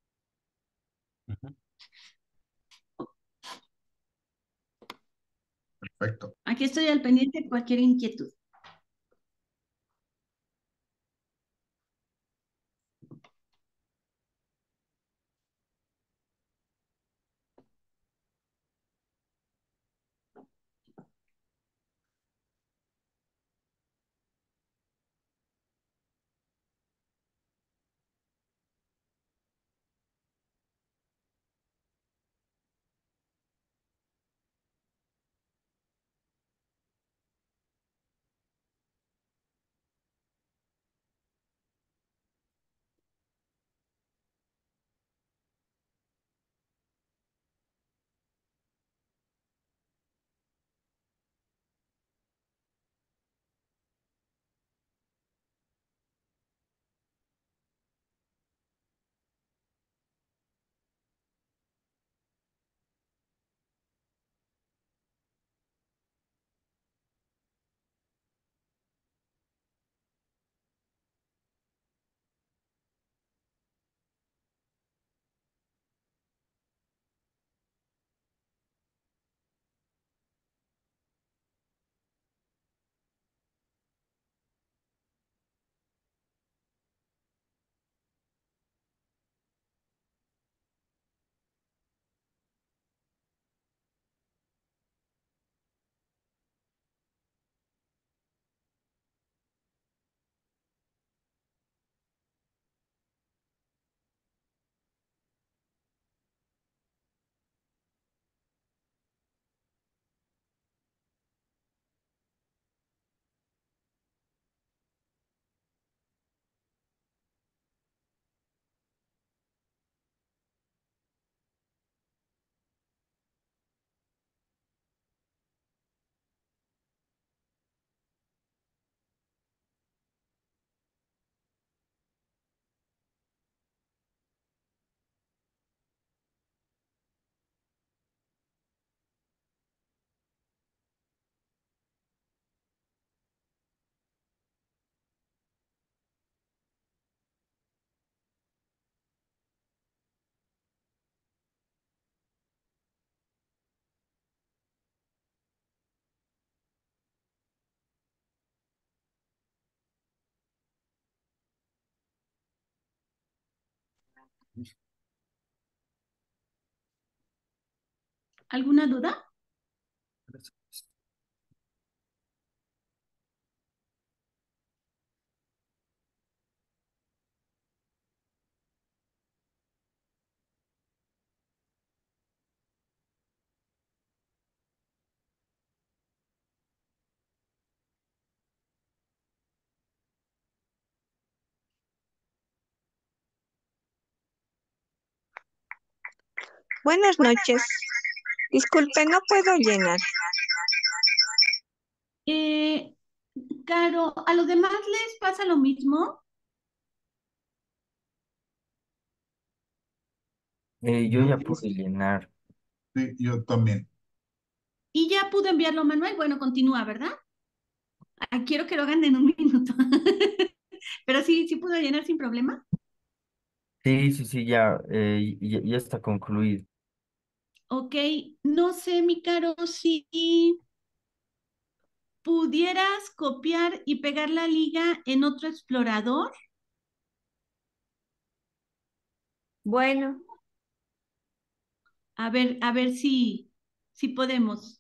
Perfecto. Aquí estoy al pendiente de cualquier inquietud. ¿Alguna duda? Buenas noches. Disculpe, no puedo llenar. Eh, Caro, ¿a los demás les pasa lo mismo? Eh, yo Yo, ya pude llenar. sí, yo también. Y ya pude enviarlo, Manuel. Bueno, continúa, ¿verdad? Ah, quiero que lo hagan en un minuto. Pero sí, sí pudo llenar sin problema. Sí, sí, sí, ya, eh, ya, ya está concluido. Ok, no sé, mi Caro, si pudieras copiar y pegar la liga en otro explorador. Bueno, A ver, a ver si, si podemos.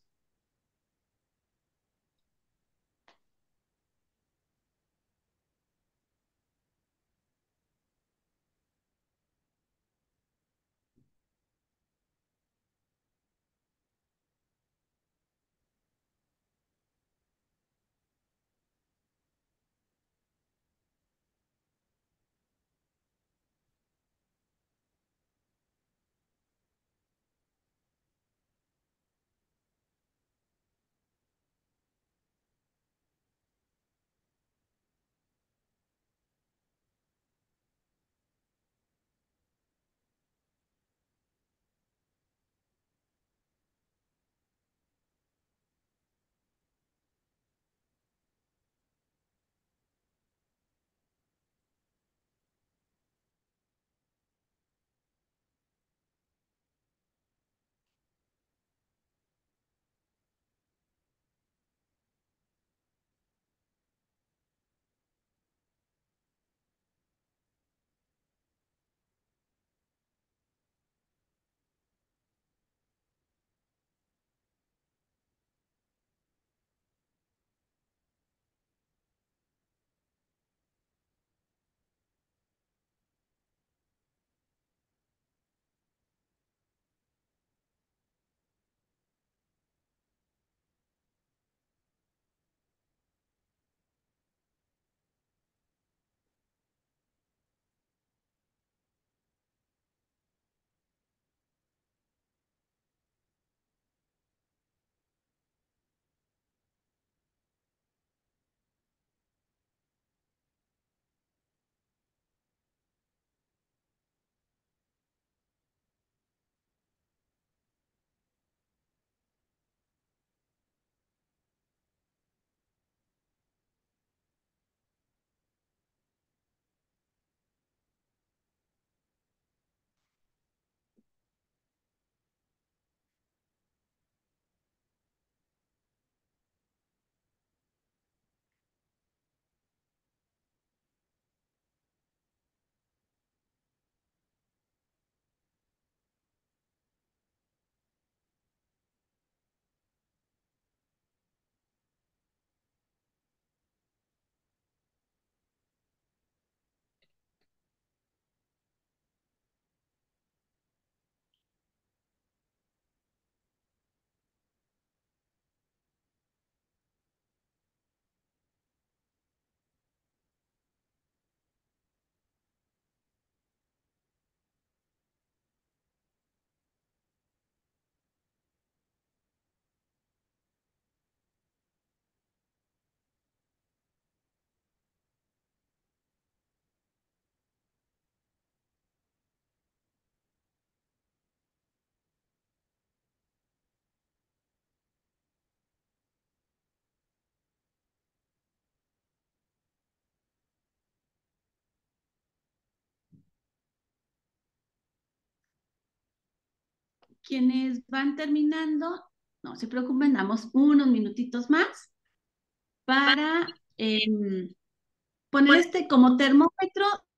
Quienes van terminando, no se preocupen, damos unos minutitos más para em, poner este como termómetro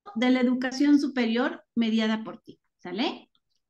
de la educación superior mediada por ti. ¿Sale?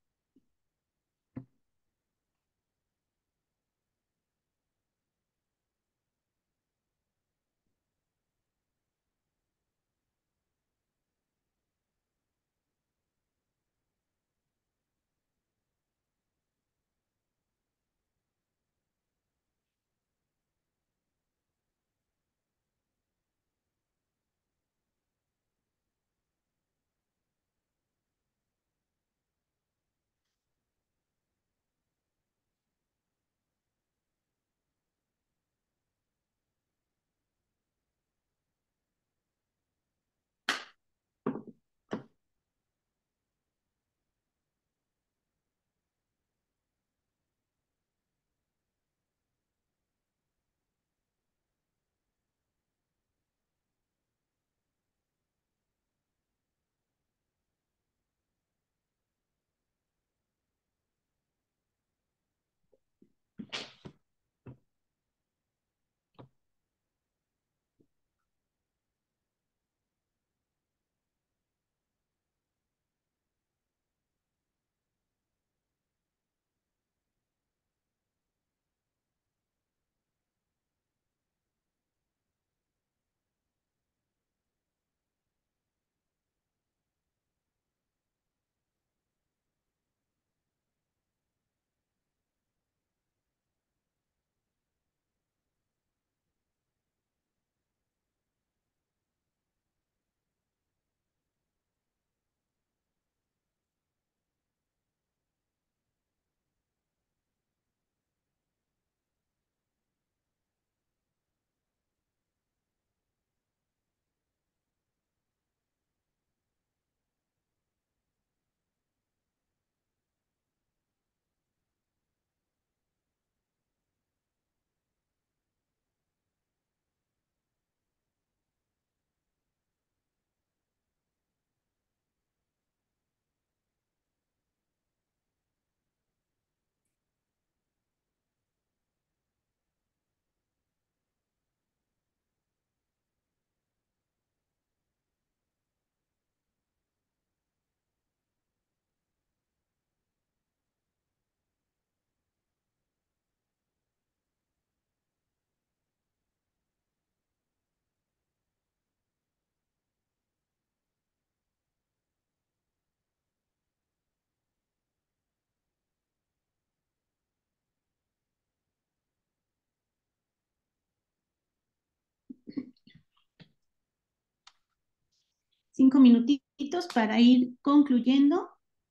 Cinco minutitos para ir concluyendo.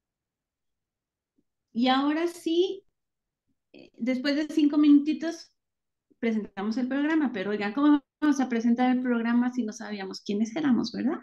Y ahora sí, eh, después de cinco minutitos, presentamos el programa. Pero oigan, ¿cómo vamos a presentar el programa si no sabíamos quiénes éramos, verdad?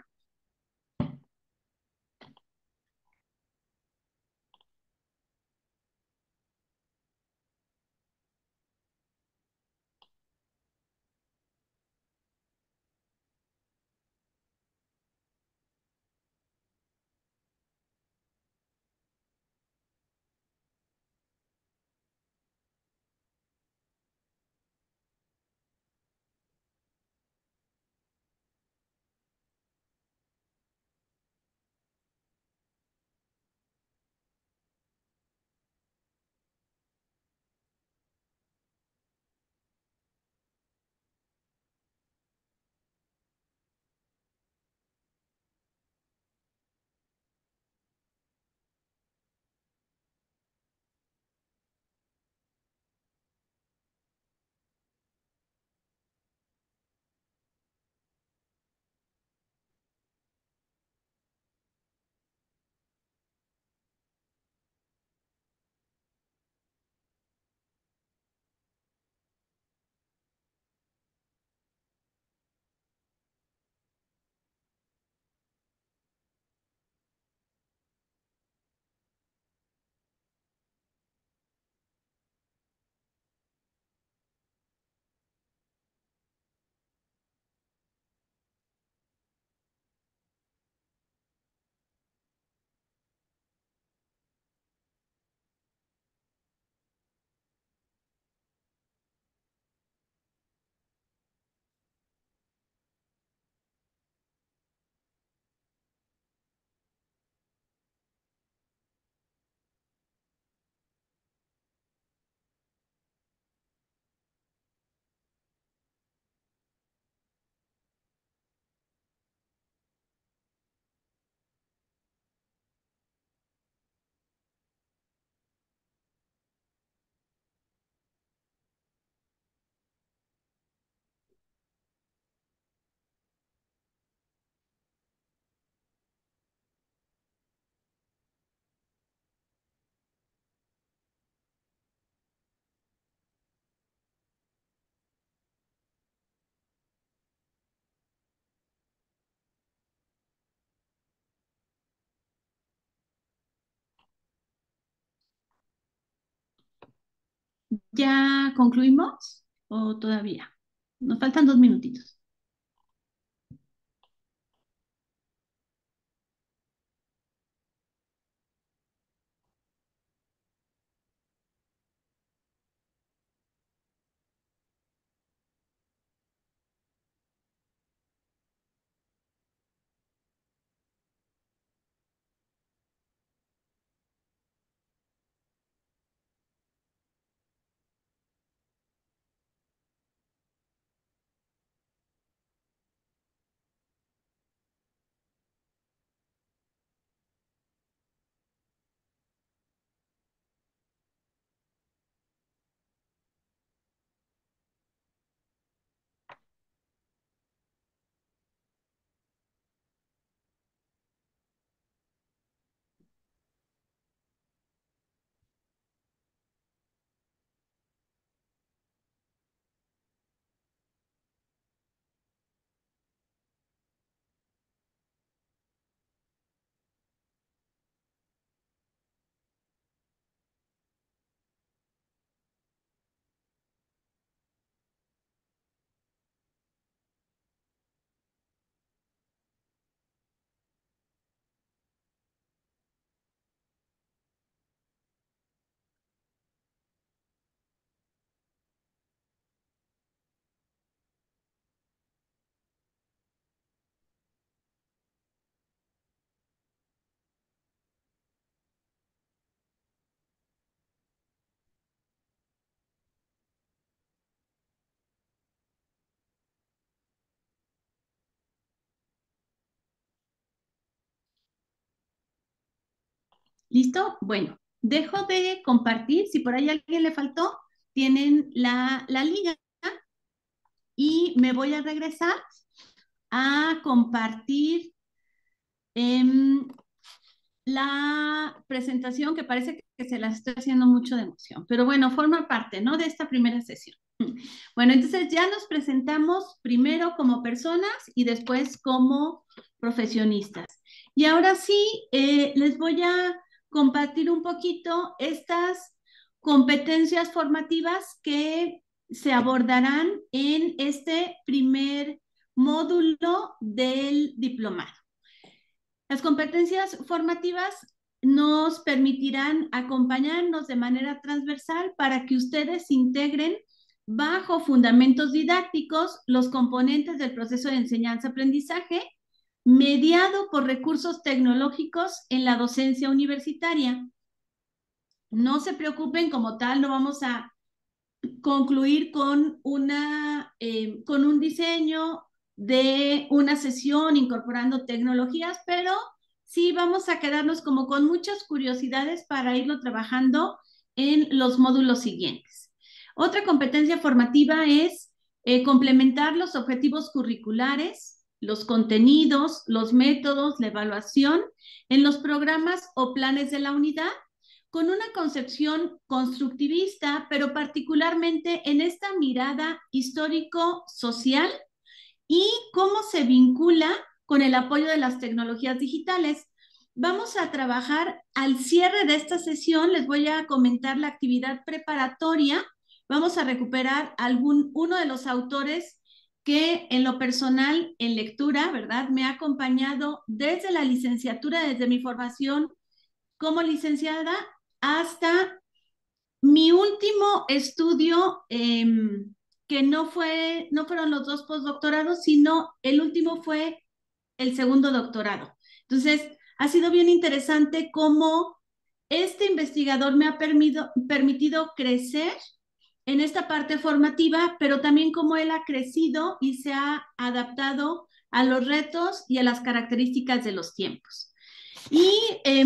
¿Ya concluimos o todavía? Nos faltan dos minutitos. ¿Listo? Bueno, dejo de compartir. Si por ahí a alguien le faltó, tienen la, la liga y me voy a regresar a compartir em, la presentación, que parece que se la estoy haciendo mucho de emoción, pero bueno, forma parte, ¿no?, de esta primera sesión. Bueno, entonces ya nos presentamos primero como personas y después como profesionistas. Y ahora sí, eh, les voy a compartir un poquito estas competencias formativas que se abordarán en este primer módulo del diplomado. Las competencias formativas nos permitirán acompañarnos de manera transversal para que ustedes integren bajo fundamentos didácticos los componentes del proceso de enseñanza-aprendizaje mediado por recursos tecnológicos en la docencia universitaria. No se preocupen, como tal, no vamos a concluir con, una, eh, con un diseño de una sesión incorporando tecnologías, pero sí vamos a quedarnos como con muchas curiosidades para irlo trabajando en los módulos siguientes. Otra competencia formativa es eh, complementar los objetivos curriculares, los contenidos, los métodos, la evaluación en los programas o planes de la unidad con una concepción constructivista, pero particularmente en esta mirada histórico-social y cómo se vincula con el apoyo de las tecnologías digitales. Vamos a trabajar al cierre de esta sesión, les voy a comentar la actividad preparatoria. Vamos a recuperar algún, uno de los autores que en lo personal, en lectura, ¿verdad?, me ha acompañado desde la licenciatura, desde mi formación como licenciada, hasta mi último estudio, eh, que no, fue, no fueron los dos postdoctorados, sino el último fue el segundo doctorado. Entonces, ha sido bien interesante cómo este investigador me ha permitido, permitido crecer en esta parte formativa, pero también cómo él ha crecido y se ha adaptado a los retos y a las características de los tiempos. Y eh,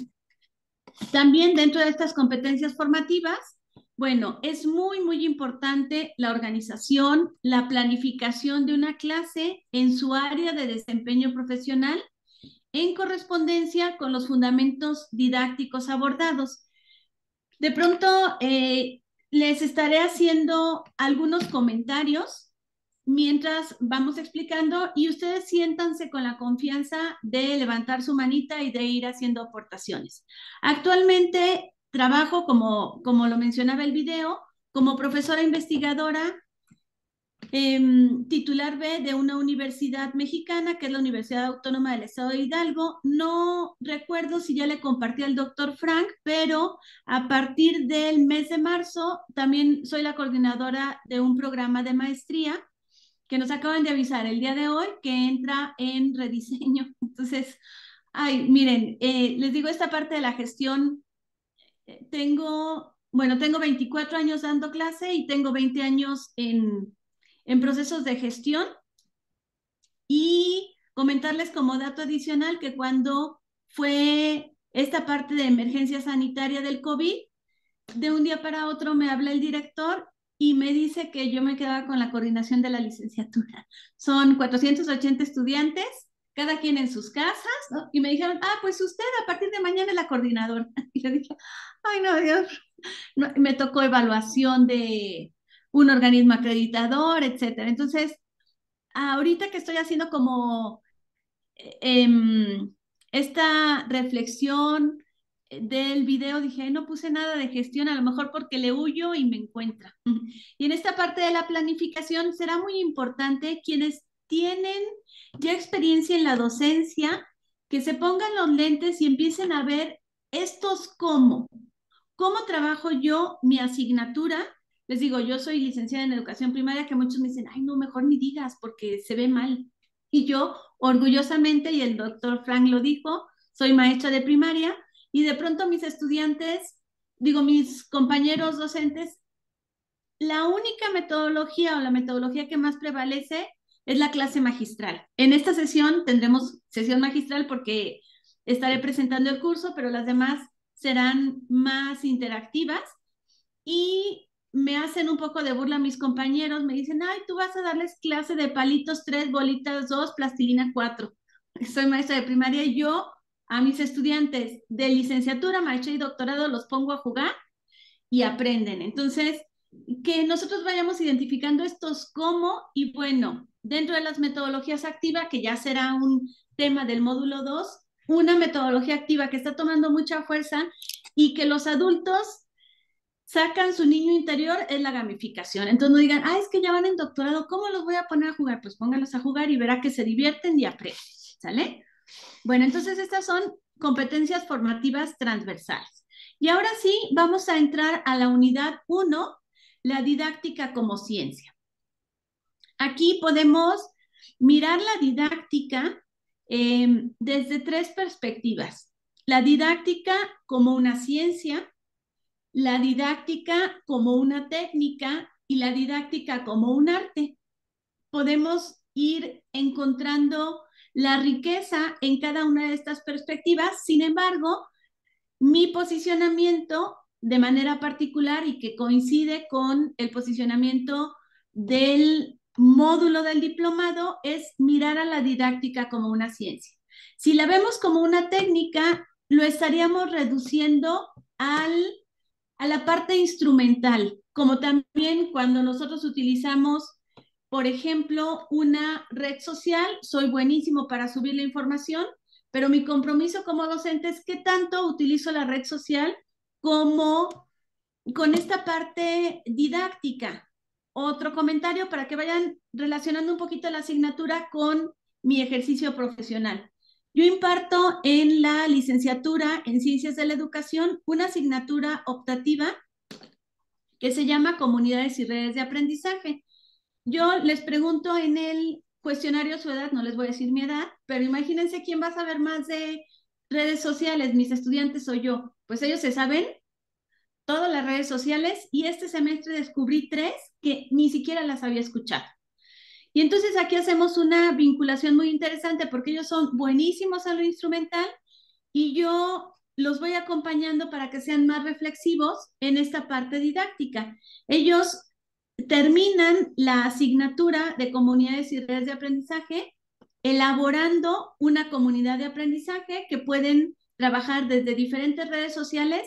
también dentro de estas competencias formativas, bueno, es muy, muy importante la organización, la planificación de una clase en su área de desempeño profesional en correspondencia con los fundamentos didácticos abordados. De pronto, eh, les estaré haciendo algunos comentarios mientras vamos explicando y ustedes siéntanse con la confianza de levantar su manita y de ir haciendo aportaciones. Actualmente trabajo, como, como lo mencionaba el video, como profesora investigadora, eh, titular B de una universidad mexicana, que es la Universidad Autónoma del Estado de Hidalgo. No recuerdo si ya le compartí al doctor Frank, pero a partir del mes de marzo también soy la coordinadora de un programa de maestría que nos acaban de avisar el día de hoy que entra en rediseño. Entonces, ay, miren, eh, les digo, esta parte de la gestión, eh, tengo, bueno, tengo veinticuatro años dando clase y tengo veinte años en, en procesos de gestión. Y comentarles como dato adicional que cuando fue esta parte de emergencia sanitaria del COVID, de un día para otro me habla el director y me dice que yo me quedaba con la coordinación de la licenciatura. Son cuatrocientos ochenta estudiantes, cada quien en sus casas, ¿no? Y me dijeron, ah, pues usted a partir de mañana es la coordinadora. Y yo dije, ay, no, Dios. No, me tocó evaluación de un organismo acreditador, etcétera. Entonces, ahorita que estoy haciendo como eh, esta reflexión del video, dije, no puse nada de gestión, a lo mejor porque le huyo y me encuentra. Y en esta parte de la planificación será muy importante quienes tienen ya experiencia en la docencia, que se pongan los lentes y empiecen a ver estos cómo. ¿Cómo trabajo yo mi asignatura? Les digo, yo soy licenciada en educación primaria, que muchos me dicen, ay, no, mejor ni digas porque se ve mal. Y yo, orgullosamente, y el doctor Frank lo dijo, soy maestra de primaria, y de pronto mis estudiantes, digo, mis compañeros docentes, la única metodología o la metodología que más prevalece es la clase magistral. En esta sesión tendremos sesión magistral porque estaré presentando el curso, pero las demás serán más interactivas. Y me hacen un poco de burla mis compañeros, me dicen, ay, tú vas a darles clase de palitos tres, bolitas dos, plastilina cuatro. Soy maestra de primaria y yo a mis estudiantes de licenciatura, maestría y doctorado los pongo a jugar y aprenden. Entonces, que nosotros vayamos identificando estos cómo, y bueno, dentro de las metodologías activas, que ya será un tema del módulo dos, una metodología activa que está tomando mucha fuerza y que los adultos sacan su niño interior es la gamificación. Entonces no digan, ah, es que ya van en doctorado, ¿cómo los voy a poner a jugar? Pues pónganlos a jugar y verá que se divierten y aprenden, ¿sale? Bueno, entonces estas son competencias formativas transversales. Y ahora sí, vamos a entrar a la unidad uno, la didáctica como ciencia. Aquí podemos mirar la didáctica eh, desde tres perspectivas. La didáctica como una ciencia, la didáctica como una técnica y la didáctica como un arte. Podemos ir encontrando la riqueza en cada una de estas perspectivas. Sin embargo, mi posicionamiento de manera particular y que coincide con el posicionamiento del módulo del diplomado es mirar a la didáctica como una ciencia. Si la vemos como una técnica, lo estaríamos reduciendo al a la parte instrumental, como también cuando nosotros utilizamos, por ejemplo, una red social, soy buenísimo para subir la información, pero mi compromiso como docente es qué tanto utilizo la red social como con esta parte didáctica. Otro comentario para que vayan relacionando un poquito la asignatura con mi ejercicio profesional. Yo imparto en la licenciatura en Ciencias de la Educación una asignatura optativa que se llama Comunidades y Redes de Aprendizaje. Yo les pregunto en el cuestionario su edad, no les voy a decir mi edad, pero imagínense quién va a saber más de redes sociales, mis estudiantes o yo. Pues ellos se saben todas las redes sociales y este semestre descubrí tres que ni siquiera las había escuchado. Y entonces aquí hacemos una vinculación muy interesante porque ellos son buenísimos en lo instrumental y yo los voy acompañando para que sean más reflexivos en esta parte didáctica. Ellos terminan la asignatura de comunidades y redes de aprendizaje elaborando una comunidad de aprendizaje que pueden trabajar desde diferentes redes sociales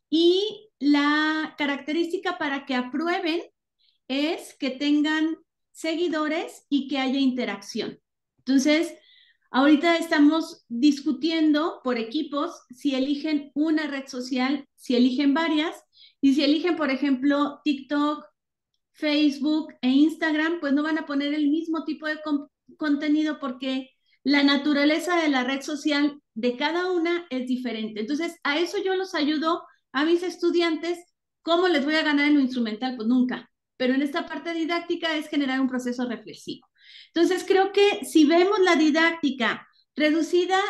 y la característica para que aprueben es que tengan seguidores y que haya interacción. Entonces, Ahorita estamos discutiendo por equipos si eligen una red social, si eligen varias, y si eligen, por ejemplo, TikTok, Facebook e Instagram, pues no van a poner el mismo tipo de contenido porque la naturaleza de la red social de cada una es diferente. Entonces, a eso yo los ayudo a mis estudiantes. ¿Cómo les voy a ganar en lo instrumental? Pues nunca. Pero en esta parte didáctica es generar un proceso reflexivo. Entonces, creo que si vemos la didáctica reducida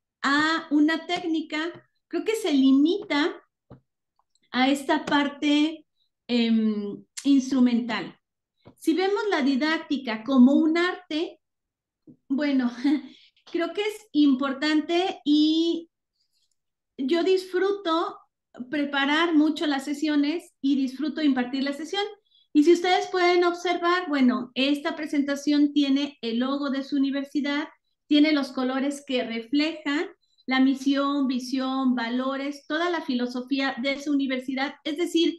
a una técnica, creo que se limita a esta parte eh, instrumental. Si vemos la didáctica como un arte, bueno, creo que es importante y yo disfruto preparar mucho las sesiones y disfruto impartir la sesión. Y si ustedes pueden observar, bueno, esta presentación tiene el logo de su universidad, tiene los colores que reflejan la misión, visión, valores, toda la filosofía de su universidad. Es decir,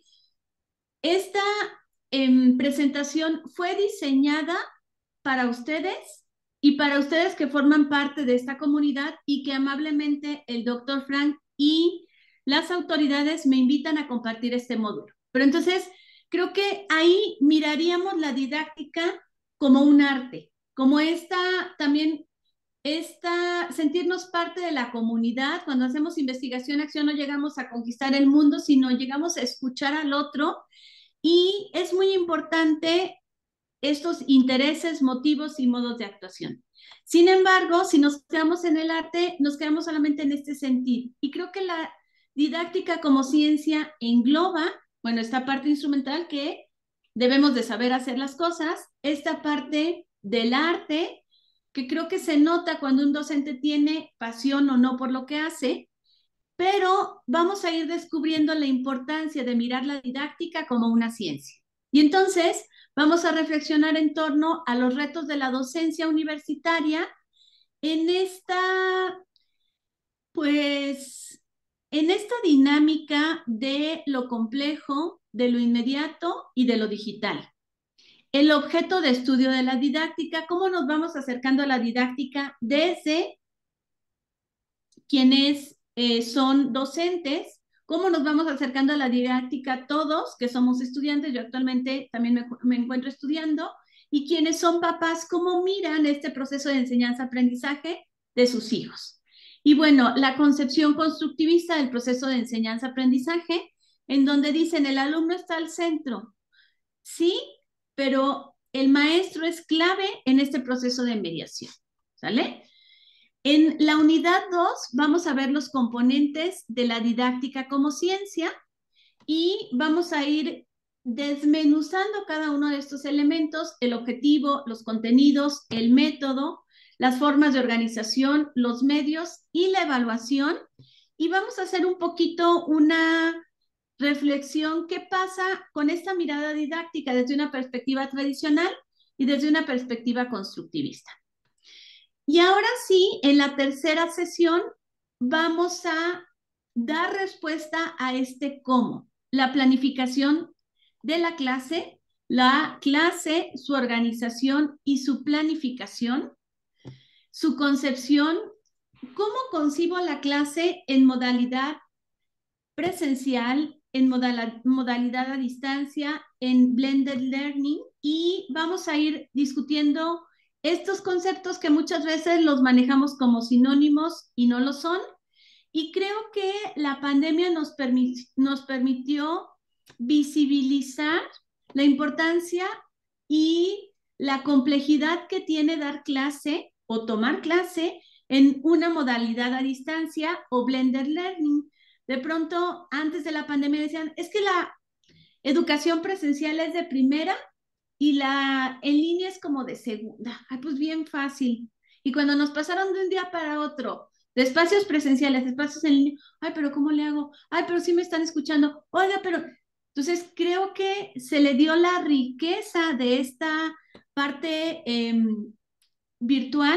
esta eh, presentación fue diseñada para ustedes y para ustedes que forman parte de esta comunidad y que amablemente el doctor Frank y las autoridades me invitan a compartir este módulo. Pero entonces, creo que ahí miraríamos la didáctica como un arte, como esta también, esta, sentirnos parte de la comunidad. Cuando hacemos investigación, acción, no llegamos a conquistar el mundo, sino llegamos a escuchar al otro. Y es muy importante estos intereses, motivos y modos de actuación. Sin embargo, si nos quedamos en el arte, nos quedamos solamente en este sentido. Y creo que la didáctica como ciencia engloba, bueno, esta parte instrumental que debemos de saber hacer las cosas, esta parte del arte, que creo que se nota cuando un docente tiene pasión o no por lo que hace, pero vamos a ir descubriendo la importancia de mirar la didáctica como una ciencia. Y entonces vamos a reflexionar en torno a los retos de la docencia universitaria en esta, pues, en esta dinámica de lo complejo, de lo inmediato y de lo digital. El objeto de estudio de la didáctica, cómo nos vamos acercando a la didáctica desde quienes eh, son docentes, cómo nos vamos acercando a la didáctica todos, que somos estudiantes, yo actualmente también me, me encuentro estudiando, y quienes son papás, cómo miran este proceso de enseñanza-aprendizaje de sus hijos. Y bueno, la concepción constructivista del proceso de enseñanza-aprendizaje, en donde dicen el alumno está al centro, sí, pero el maestro es clave en este proceso de mediación, ¿sale? En la unidad dos vamos a ver los componentes de la didáctica como ciencia y vamos a ir desmenuzando cada uno de estos elementos, el objetivo, los contenidos, el método, las formas de organización, los medios y la evaluación. Y vamos a hacer un poquito una reflexión, ¿qué pasa con esta mirada didáctica desde una perspectiva tradicional y desde una perspectiva constructivista? Y ahora sí, en la tercera sesión vamos a dar respuesta a este cómo. La planificación de la clase, la clase, su organización y su planificación, su concepción, cómo concibo la clase en modalidad presencial, en modal modalidad a distancia, en blended learning, y vamos a ir discutiendo estos conceptos que muchas veces los manejamos como sinónimos y no lo son. Y creo que la pandemia nos, permit nos permitió visibilizar la importancia y la complejidad que tiene dar clase o tomar clase en una modalidad a distancia o blended learning. De pronto, antes de la pandemia decían, es que la educación presencial es de primera y la en línea es como de segunda. Ay, pues bien fácil. Y cuando nos pasaron de un día para otro, de espacios presenciales, de espacios en línea, ay, pero ¿cómo le hago? Ay, pero sí me están escuchando. Oiga, pero... Entonces, creo que se le dio la riqueza de esta parte eh, virtual.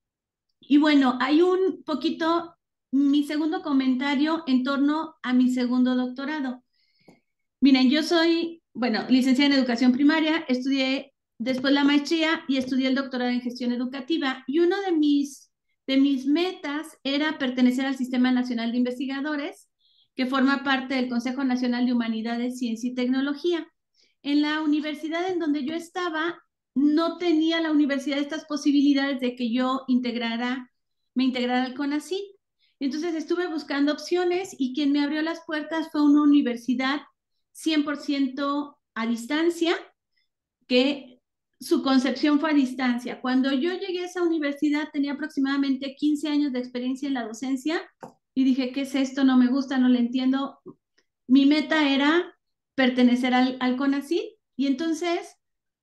Y bueno, hay un poquito, mi segundo comentario en torno a mi segundo doctorado. Miren, yo soy, bueno, licenciada en educación primaria, estudié después la maestría y estudié el doctorado en gestión educativa. Y uno de mis de mis metas era pertenecer al Sistema Nacional de Investigadores, que forma parte del Consejo Nacional de Humanidades, Ciencia y Tecnología. En la universidad en donde yo estaba, no tenía la universidad estas posibilidades de que yo integrara, me integrara al CONACYT. Entonces estuve buscando opciones y quien me abrió las puertas fue una universidad cien por ciento a distancia, que su concepción fue a distancia. Cuando yo llegué a esa universidad tenía aproximadamente quince años de experiencia en la docencia y dije, ¿qué es esto? No me gusta, no lo entiendo. Mi meta era pertenecer al, al CONACYT y entonces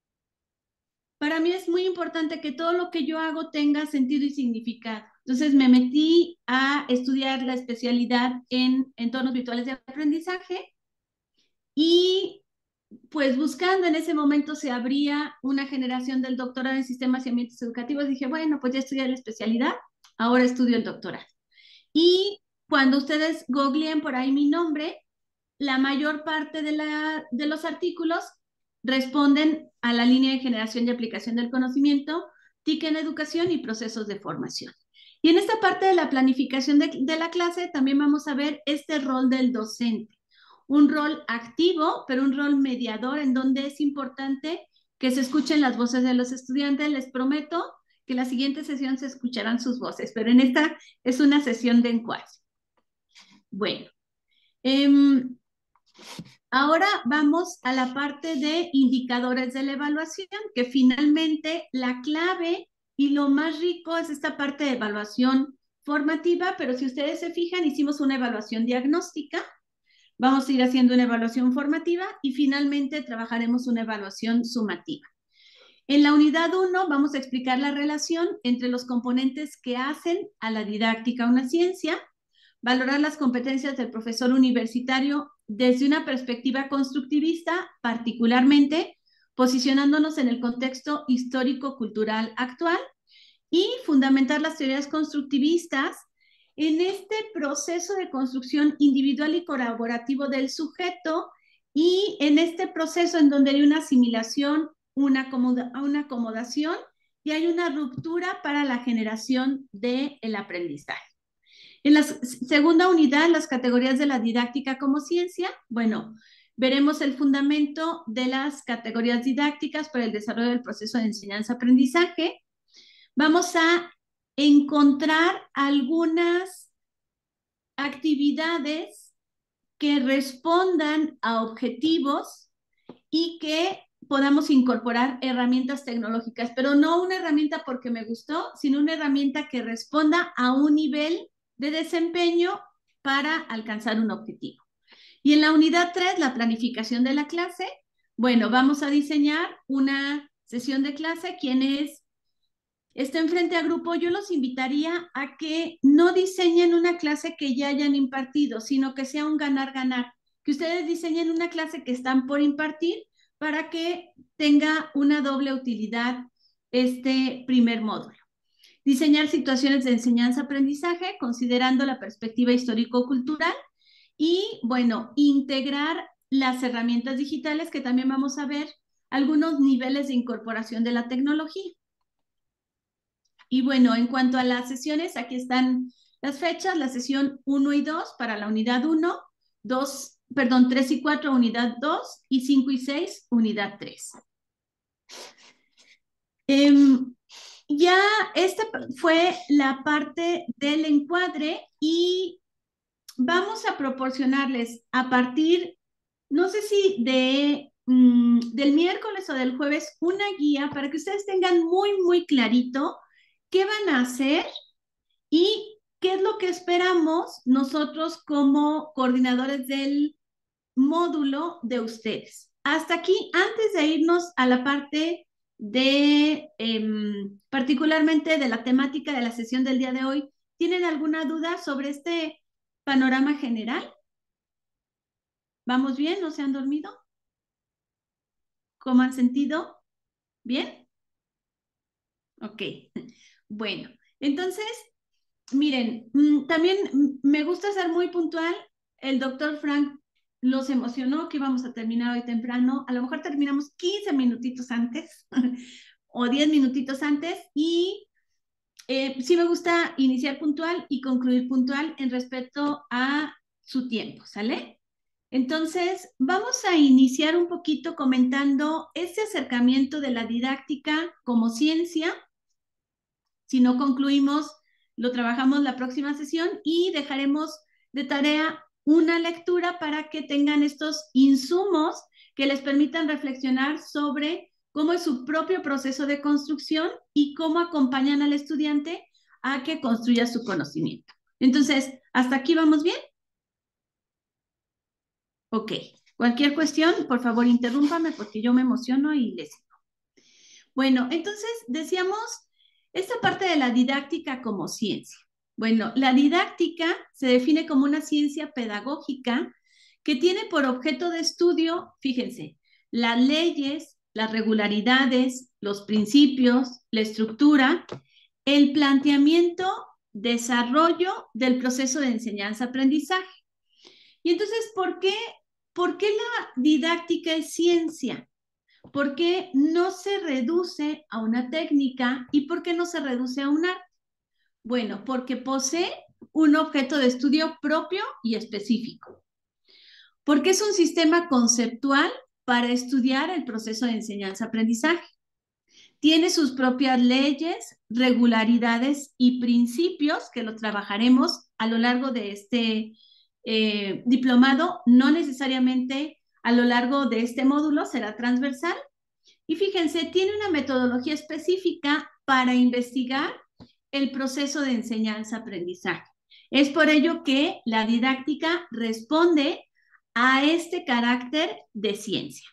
para mí es muy importante que todo lo que yo hago tenga sentido y significado. Entonces me metí a estudiar la especialidad en entornos virtuales de aprendizaje y pues buscando en ese momento se abría una generación del doctorado en sistemas y ambientes educativos. Dije, bueno, pues ya estudié la especialidad, ahora estudio el doctorado. Y cuando ustedes googleen por ahí mi nombre, la mayor parte de, la, de los artículos responden a la línea de generación y aplicación del conocimiento, T I C en educación y procesos de formación. Y en esta parte de la planificación de, de la clase también vamos a ver este rol del docente. Un rol activo, pero un rol mediador en donde es importante que se escuchen las voces de los estudiantes. Les prometo que en la siguiente sesión se escucharán sus voces, pero en esta es una sesión de encuadre. Bueno, eh, ahora vamos a la parte de indicadores de la evaluación, que finalmente la clave y lo más rico es esta parte de evaluación formativa, pero si ustedes se fijan, hicimos una evaluación diagnóstica, vamos a ir haciendo una evaluación formativa y finalmente trabajaremos una evaluación sumativa. En la unidad uno vamos a explicar la relación entre los componentes que hacen a la didáctica una ciencia, valorar las competencias del profesor universitario desde una perspectiva constructivista, particularmente posicionándonos en el contexto histórico-cultural actual y fundamentar las teorías constructivistas en este proceso de construcción individual y colaborativo del sujeto y en este proceso en donde hay una asimilación, una, acomoda una acomodación y hay una ruptura para la generación del aprendizaje. En la segunda unidad, las categorías de la didáctica como ciencia, bueno, veremos el fundamento de las categorías didácticas para el desarrollo del proceso de enseñanza-aprendizaje. Vamos a encontrar algunas actividades que respondan a objetivos y que podamos incorporar herramientas tecnológicas, pero no una herramienta porque me gustó, sino una herramienta que responda a un nivel de desempeño para alcanzar un objetivo. Y en la unidad tres, la planificación de la clase, bueno, vamos a diseñar una sesión de clase. Quienes estén frente a grupo, yo los invitaría a que no diseñen una clase que ya hayan impartido, sino que sea un ganar-ganar, que ustedes diseñen una clase que están por impartir para que tenga una doble utilidad este primer módulo. Diseñar situaciones de enseñanza-aprendizaje considerando la perspectiva histórico-cultural y, bueno, integrar las herramientas digitales, que también vamos a ver algunos niveles de incorporación de la tecnología. Y bueno, en cuanto a las sesiones, aquí están las fechas, la sesión uno y dos para la unidad uno, dos, perdón, tres y cuatro unidad dos y cinco y seis unidad tres. Eh, Ya esta fue la parte del encuadre y vamos a proporcionarles a partir, no sé si de, mmm, del miércoles o del jueves, una guía para que ustedes tengan muy, muy clarito qué van a hacer y qué es lo que esperamos nosotros como coordinadores del módulo de ustedes. Hasta aquí, antes de irnos a la parte de, eh, particularmente de la temática de la sesión del día de hoy, ¿tienen alguna duda sobre este panorama general? ¿Vamos bien? ¿No se han dormido? ¿Cómo han sentido? ¿Bien? Ok. Bueno, entonces, miren, también me gusta ser muy puntual. El doctor Frank los emocionó que íbamos a terminar hoy temprano. A lo mejor terminamos quince minutitos antes o diez minutitos antes y eh, sí me gusta iniciar puntual y concluir puntual en respecto a su tiempo, ¿sale? Entonces, vamos a iniciar un poquito comentando este acercamiento de la didáctica como ciencia. Si no concluimos, lo trabajamos la próxima sesión y dejaremos de tarea una lectura para que tengan estos insumos que les permitan reflexionar sobre cómo es su propio proceso de construcción y cómo acompañan al estudiante a que construya su conocimiento. Entonces, ¿hasta aquí vamos bien? Ok. Cualquier cuestión, por favor, interrúmpame porque yo me emociono y les digo. Bueno, entonces decíamos esta parte de la didáctica como ciencia. Bueno, la didáctica se define como una ciencia pedagógica que tiene por objeto de estudio, fíjense, las leyes, las regularidades, los principios, la estructura, el planteamiento, desarrollo del proceso de enseñanza-aprendizaje. Y entonces, ¿por qué, ¿por qué la didáctica es ciencia? ¿Por qué no se reduce a una técnica y por qué no se reduce a un arte? Bueno, porque posee un objeto de estudio propio y específico. Porque es un sistema conceptual para estudiar el proceso de enseñanza-aprendizaje. Tiene sus propias leyes, regularidades y principios que lo trabajaremos a lo largo de este eh, diplomado, no necesariamente a lo largo de este módulo, será transversal. Y fíjense, tiene una metodología específica para investigar el proceso de enseñanza-aprendizaje. Es por ello que la didáctica responde a este carácter de ciencia.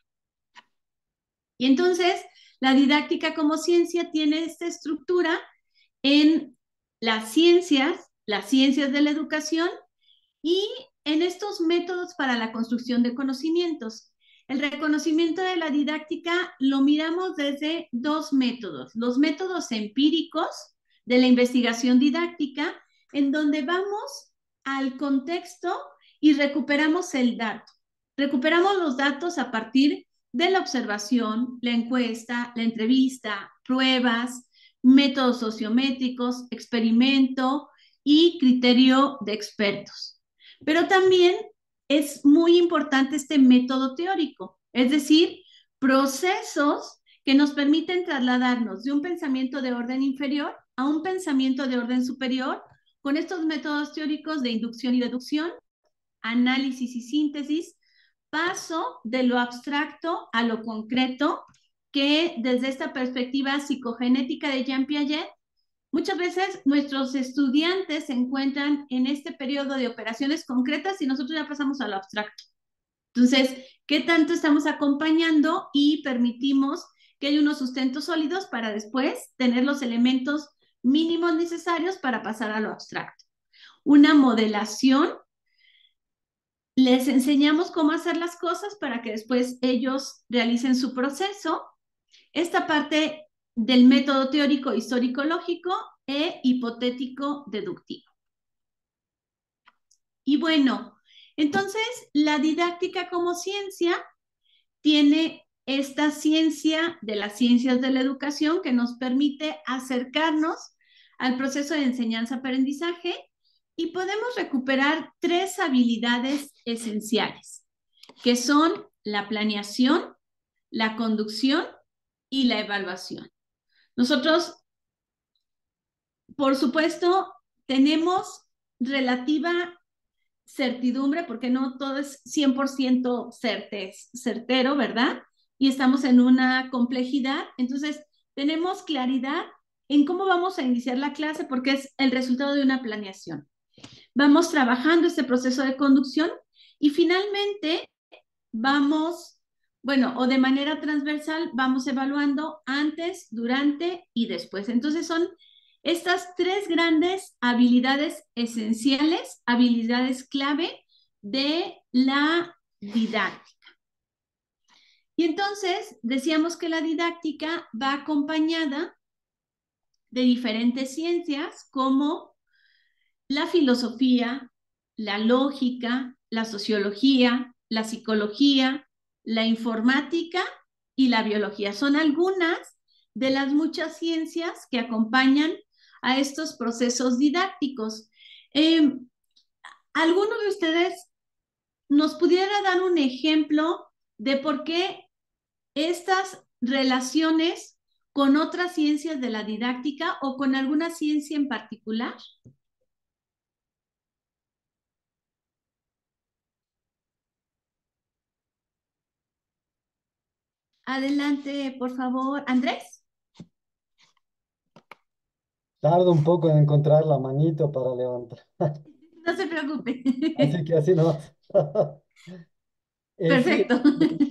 Y entonces, la didáctica como ciencia tiene esta estructura en las ciencias, las ciencias de la educación y en estos métodos para la construcción de conocimientos. El reconocimiento de la didáctica lo miramos desde dos métodos. Los métodos empíricos de la investigación didáctica, en donde vamos al contexto y recuperamos el dato. Recuperamos los datos a partir de la observación, la encuesta, la entrevista, pruebas, métodos sociométricos, experimento y criterio de expertos. Pero también es muy importante este método teórico, es decir, procesos que nos permiten trasladarnos de un pensamiento de orden inferior a un pensamiento de orden superior con estos métodos teóricos de inducción y deducción, análisis y síntesis, paso de lo abstracto a lo concreto, que desde esta perspectiva psicogenética de Jean Piaget, muchas veces nuestros estudiantes se encuentran en este periodo de operaciones concretas y nosotros ya pasamos a lo abstracto. Entonces, ¿qué tanto estamos acompañando y permitimos que haya unos sustentos sólidos para después tener los elementos mínimos necesarios para pasar a lo abstracto? Una modelación. Les enseñamos cómo hacer las cosas para que después ellos realicen su proceso. Esta parte del método teórico histórico-lógico e hipotético-deductivo. Y bueno, entonces la didáctica como ciencia tiene esta ciencia de las ciencias de la educación que nos permite acercarnos al proceso de enseñanza-aprendizaje y podemos recuperar tres habilidades esenciales, que son la planeación, la conducción y la evaluación. Nosotros, por supuesto, tenemos relativa certidumbre, porque no todo es cien por ciento certero, ¿verdad? Y estamos en una complejidad. Entonces, tenemos claridad en cómo vamos a iniciar la clase porque es el resultado de una planeación. Vamos trabajando este proceso de conducción y finalmente vamos, bueno, o de manera transversal, vamos evaluando antes, durante y después. Entonces son estas tres grandes habilidades esenciales, habilidades clave de la didáctica. Y entonces decíamos que la didáctica va acompañada de diferentes ciencias como la filosofía, la lógica, la sociología, la psicología, la informática y la biología. Son algunas de las muchas ciencias que acompañan a estos procesos didácticos. Eh, ¿Alguno de ustedes nos pudiera dar un ejemplo de por qué estas relaciones con otras ciencias de la didáctica o con alguna ciencia en particular? Adelante, por favor. Andrés. Tardo un poco en encontrar la manito para levantar. No se preocupe. Así que así no. Eh, sí, Perfecto.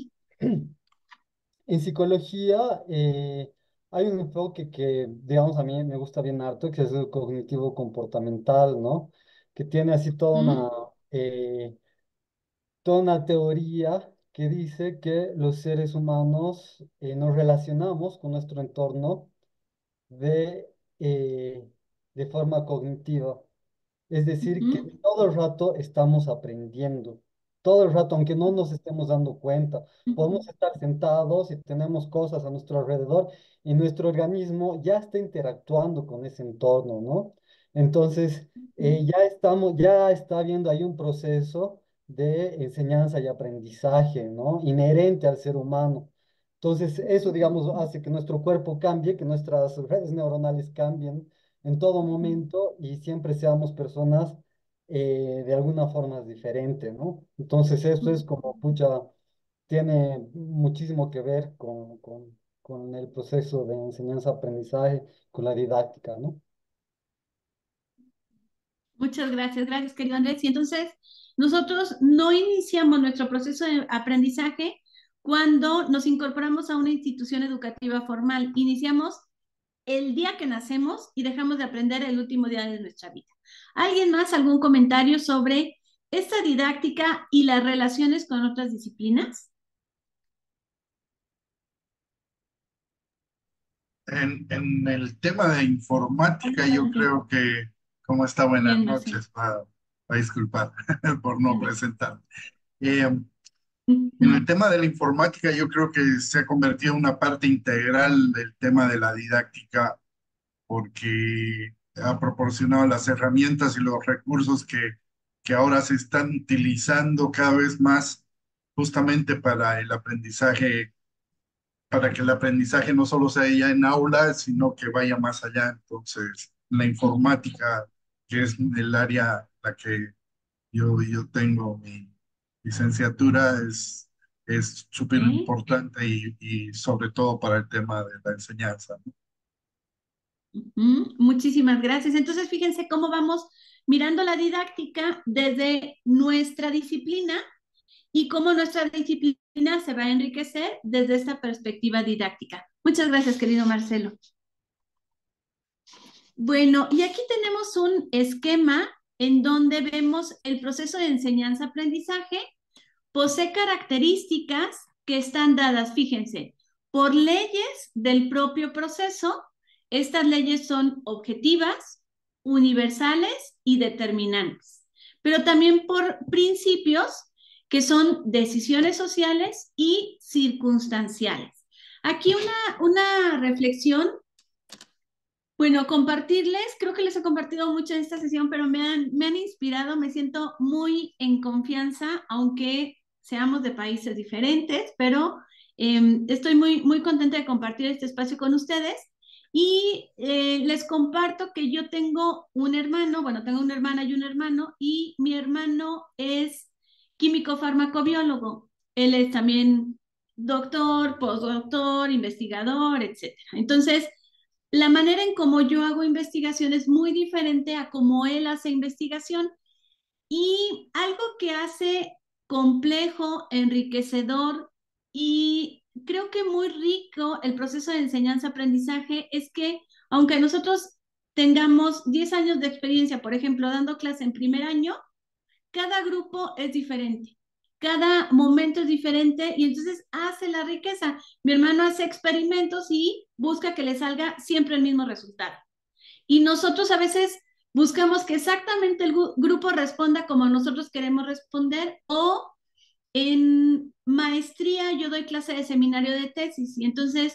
en psicología eh, hay un enfoque que, digamos, a mí me gusta bien harto, que es el cognitivo comportamental, ¿no? Que tiene así toda una, ¿Mm? eh, toda una teoría que dice que los seres humanos eh, nos relacionamos con nuestro entorno de, eh, de forma cognitiva. Es decir, que Ujú, todo el rato estamos aprendiendo, todo el rato, aunque no nos estemos dando cuenta. ujú, Podemos estar sentados y tenemos cosas a nuestro alrededor y nuestro organismo ya está interactuando con ese entorno, ¿no? Entonces, ujú, eh, ya estamos, ya está habiendo ahí un proceso de enseñanza y aprendizaje, ¿no? Inherente al ser humano. Entonces, eso, digamos, hace que nuestro cuerpo cambie, que nuestras redes neuronales cambien en todo momento y siempre seamos personas eh, de alguna forma diferente, ¿no? Entonces eso es ujú. como, pucha, tiene muchísimo que ver con, con, con el proceso de enseñanza-aprendizaje, con la didáctica, ¿no? Muchas gracias, gracias, querido Andrés. Y entonces, nosotros no iniciamos nuestro proceso de aprendizaje cuando nos incorporamos a una institución educativa formal. Iniciamos el día que nacemos y dejamos de aprender el último día de nuestra vida. ¿Alguien más, algún comentario sobre esta didáctica y las relaciones con otras disciplinas? En, en el tema de informática, yo Adelante. creo que, ¿cómo está? Buenas Bien, Marcelo. noches, va, va a disculpar por no Adelante. presentar. Eh, en el Ujú, tema de la informática, yo creo que se ha convertido en una parte integral del tema de la didáctica porque ha proporcionado las herramientas y los recursos que, que ahora se están utilizando cada vez más justamente para el aprendizaje, para que el aprendizaje no solo sea ya en aula, sino que vaya más allá. Entonces, la ujú, informática, que es el área en la que yo, yo tengo mi licenciatura, es es súper ok. importante y, y sobre todo para el tema de la enseñanza, ¿no? Ujú, muchísimas gracias. Entonces, fíjense cómo vamos mirando la didáctica desde nuestra disciplina y cómo nuestra disciplina se va a enriquecer desde esta perspectiva didáctica. Muchas gracias, querido Marcelo. Bueno, y aquí tenemos un esquema en donde vemos el proceso de enseñanza-aprendizaje. Posee características que están dadas, fíjense, por leyes del propio proceso. Estas leyes son objetivas, universales y determinantes, pero también por principios que son decisiones sociales y circunstanciales. Aquí una, una reflexión, bueno, compartirles, creo que les he compartido mucho en esta sesión, pero me han, me han inspirado, me siento muy en confianza, aunque seamos de países diferentes, pero eh, estoy muy, muy contenta de compartir este espacio con ustedes. Y eh, les comparto que yo tengo un hermano, bueno, tengo una hermana y un hermano, y mi hermano es químico farmacobiólogo. Él es también doctor, postdoctor, investigador, etcétera. Entonces, la manera en cómo yo hago investigación es muy diferente a cómo él hace investigación. Y algo que hace complejo, enriquecedor y creo que muy rico el proceso de enseñanza-aprendizaje es que aunque nosotros tengamos diez años de experiencia, por ejemplo, dando clase en primer año, cada grupo es diferente, cada momento es diferente y entonces hace la riqueza. Mi hermano hace experimentos y busca que le salga siempre el mismo resultado. Y nosotros a veces buscamos que exactamente el grupo responda como nosotros queremos responder o en maestría yo doy clase de seminario de tesis y entonces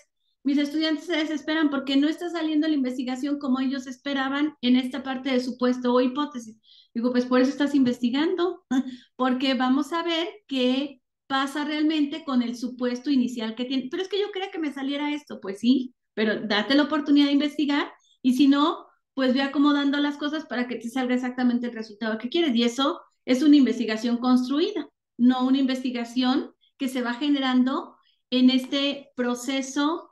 mis estudiantes se desesperan porque no está saliendo la investigación como ellos esperaban en esta parte de supuesto o hipótesis. Digo, pues por eso estás investigando, porque vamos a ver qué pasa realmente con el supuesto inicial que tiene. Pero es que yo quería que me saliera esto, pues sí, pero date la oportunidad de investigar y si no, pues ve acomodando las cosas para que te salga exactamente el resultado que quieres. Y eso es una investigación construida, no una investigación que se va generando en este proceso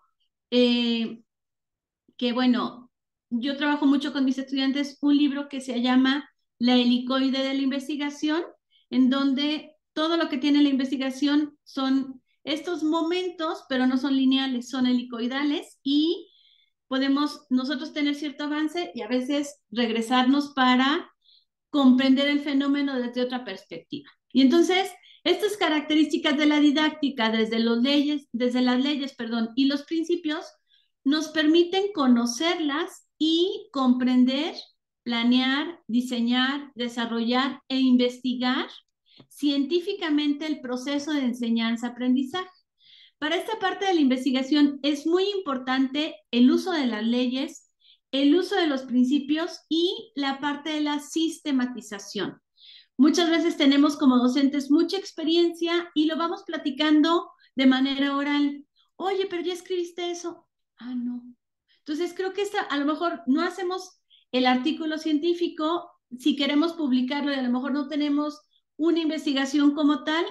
eh, que, bueno, yo trabajo mucho con mis estudiantes, un libro que se llama La helicoide de la investigación, en donde todo lo que tiene la investigación son estos momentos, pero no son lineales, son helicoidales y podemos nosotros tener cierto avance y a veces regresarnos para comprender el fenómeno desde otra perspectiva. Y entonces, estas características de la didáctica desde, los leyes, desde las leyes perdón, y los principios nos permiten conocerlas y comprender, planear, diseñar, desarrollar e investigar científicamente el proceso de enseñanza-aprendizaje. Para esta parte de la investigación es muy importante el uso de las leyes, el uso de los principios y la parte de la sistematización. Muchas veces tenemos como docentes mucha experiencia y lo vamos platicando de manera oral. Oye, pero ya escribiste eso. Ah, no. Entonces creo que esta, a lo mejor no hacemos el artículo científico, si queremos publicarlo y a lo mejor no tenemos una investigación como tal,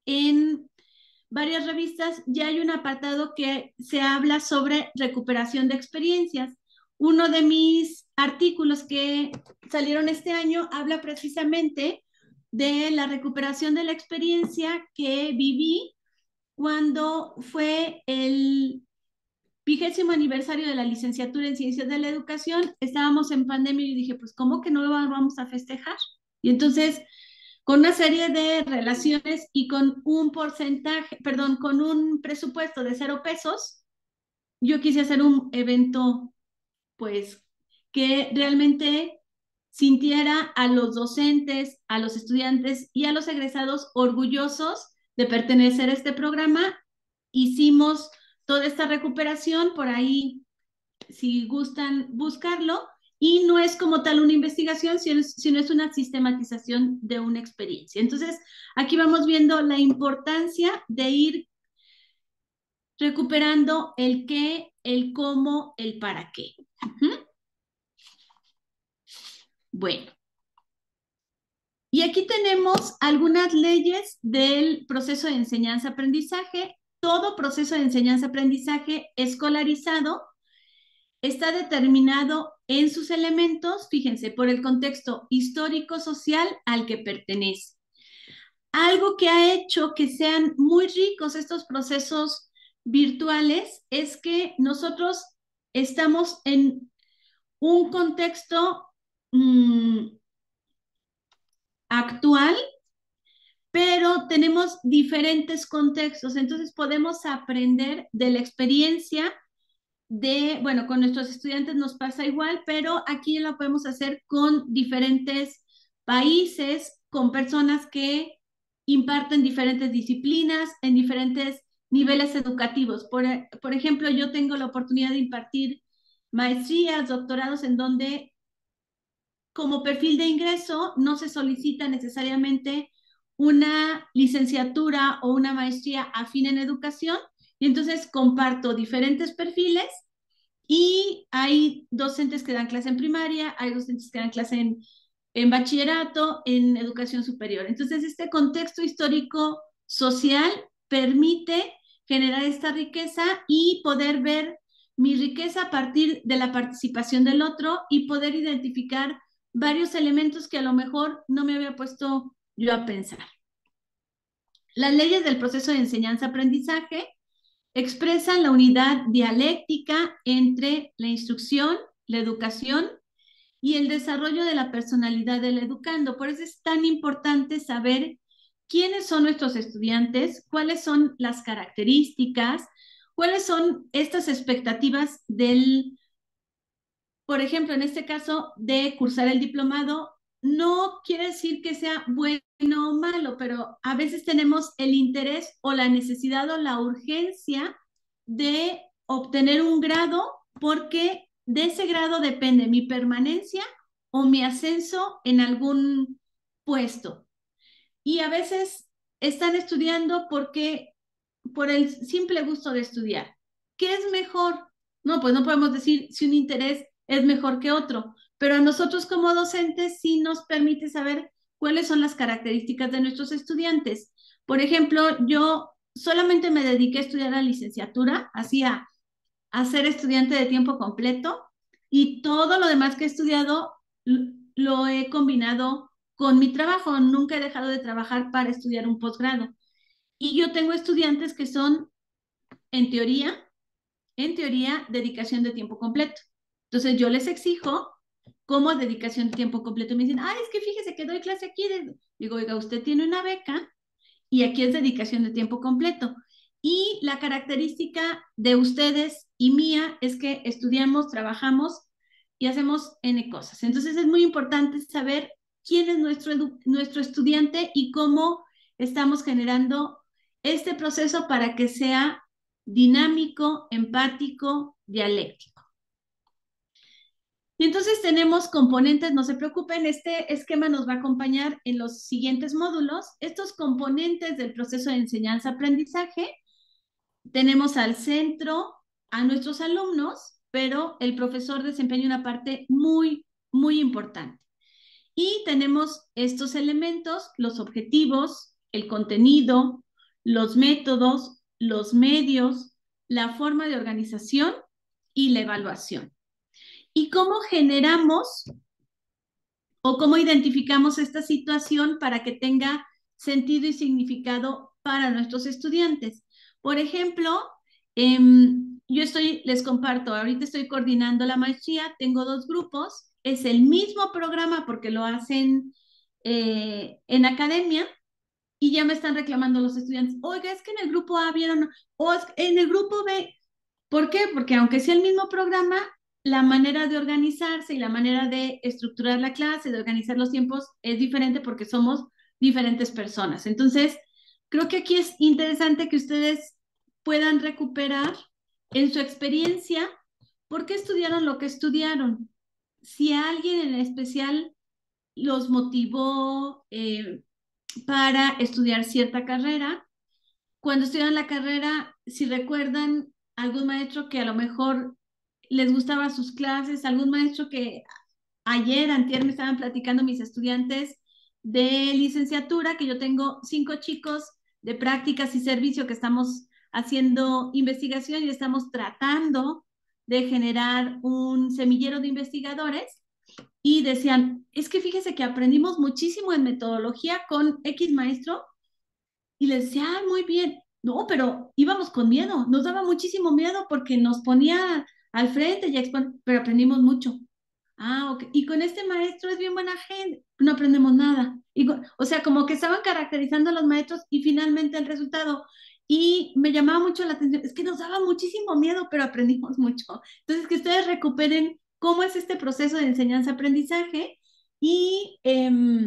en varias revistas ya hay un apartado que se habla sobre recuperación de experiencias. Uno de mis artículos que salieron este año habla precisamente de la recuperación de la experiencia que viví cuando fue el vigésimo aniversario de la licenciatura en Ciencias de la Educación. Estábamos en pandemia y dije, pues, ¿cómo que no lo vamos a festejar? Y entonces, con una serie de relaciones y con un porcentaje, perdón, con un presupuesto de cero pesos, yo quise hacer un evento, pues, que realmente sintiera a los docentes, a los estudiantes y a los egresados orgullosos de pertenecer a este programa. Hicimos toda esta recuperación, por ahí, si gustan buscarlo, y no es como tal una investigación, sino, sino es una sistematización de una experiencia. Entonces, aquí vamos viendo la importancia de ir recuperando el qué, el cómo, el para qué. Uh-huh. Bueno. Y aquí tenemos algunas leyes del proceso de enseñanza-aprendizaje. Todo proceso de enseñanza-aprendizaje escolarizado está determinado en sus elementos, fíjense, por el contexto histórico-social al que pertenece. Algo que ha hecho que sean muy ricos estos procesos virtuales es que nosotros estamos en un contexto mmm, actual, pero tenemos diferentes contextos, entonces podemos aprender de la experiencia de, bueno, con nuestros estudiantes nos pasa igual, pero aquí lo podemos hacer con diferentes países, con personas que imparten diferentes disciplinas en diferentes niveles educativos. Por, por ejemplo, yo tengo la oportunidad de impartir maestrías, doctorados, en donde como perfil de ingreso no se solicita necesariamente una licenciatura o una maestría afín en educación, y entonces comparto diferentes perfiles y hay docentes que dan clase en primaria, hay docentes que dan clase en, en bachillerato, en educación superior. Entonces, este contexto histórico social permite generar esta riqueza y poder ver mi riqueza a partir de la participación del otro y poder identificar varios elementos que a lo mejor no me había puesto yo a pensar. Las leyes del proceso de enseñanza-aprendizaje expresan la unidad dialéctica entre la instrucción, la educación y el desarrollo de la personalidad del educando. Por eso es tan importante saber quiénes son nuestros estudiantes, cuáles son las características, cuáles son estas expectativas del, por ejemplo, en este caso de cursar el diplomado. No quiere decir que sea bueno o malo, pero a veces tenemos el interés o la necesidad o la urgencia de obtener un grado porque de ese grado depende mi permanencia o mi ascenso en algún puesto. Y a veces están estudiando porque por el simple gusto de estudiar. ¿Qué es mejor? No, pues no podemos decir si un interés es mejor que otro, pero a nosotros como docentes sí nos permite saber cuáles son las características de nuestros estudiantes. Por ejemplo, yo solamente me dediqué a estudiar la licenciatura, hacía a ser estudiante de tiempo completo y todo lo demás que he estudiado lo he combinado con mi trabajo. Nunca he dejado de trabajar para estudiar un posgrado. Y yo tengo estudiantes que son, en teoría, en teoría, dedicación de tiempo completo. Entonces yo les exijo como dedicación de tiempo completo. Y me dicen, ay, es que fíjese que doy clase aquí. De... Digo, oiga, usted tiene una beca y aquí es dedicación de tiempo completo. Y la característica de ustedes y mía es que estudiamos, trabajamos y hacemos N cosas. Entonces es muy importante saber quién es nuestro, nuestro estudiante y cómo estamos generando este proceso para que sea dinámico, empático, dialéctico. Y entonces tenemos componentes, no se preocupen, este esquema nos va a acompañar en los siguientes módulos. Estos componentes del proceso de enseñanza-aprendizaje, tenemos al centro a nuestros alumnos, pero el profesor desempeña una parte muy, muy importante. Y tenemos estos elementos, los objetivos, el contenido, los métodos, los medios, la forma de organización y la evaluación. ¿Y cómo generamos o cómo identificamos esta situación para que tenga sentido y significado para nuestros estudiantes? Por ejemplo, eh, yo estoy, les comparto, ahorita estoy coordinando la maestría, tengo dos grupos, es el mismo programa porque lo hacen eh, en academia y ya me están reclamando los estudiantes, oiga, es que en el grupo A vieron, o es en el grupo B. ¿Por qué? Porque aunque sea el mismo programa, la manera de organizarse y la manera de estructurar la clase, de organizar los tiempos es diferente porque somos diferentes personas. Entonces, creo que aquí es interesante que ustedes puedan recuperar en su experiencia por qué estudiaron lo que estudiaron. Si a alguien en especial los motivó eh, para estudiar cierta carrera, cuando estudian la carrera, si recuerdan algún maestro que a lo mejor les gustaba sus clases, algún maestro que ayer, antier me estaban platicando mis estudiantes de licenciatura, que yo tengo cinco chicos de prácticas y servicio que estamos haciendo investigación y estamos tratando de generar un semillero de investigadores y decían, es que fíjese que aprendimos muchísimo en metodología con X maestro y les decía, ah, muy bien, no, pero íbamos con miedo, nos daba muchísimo miedo porque nos ponía al frente y expon... pero aprendimos mucho. Ah, ok. Y con este maestro es bien buena gente, no aprendemos nada. Y, o sea, como que estaban caracterizando a los maestros y finalmente el resultado. Y me llamaba mucho la atención, es que nos daba muchísimo miedo, pero aprendimos mucho. Entonces, que ustedes recuperen cómo es este proceso de enseñanza-aprendizaje y eh,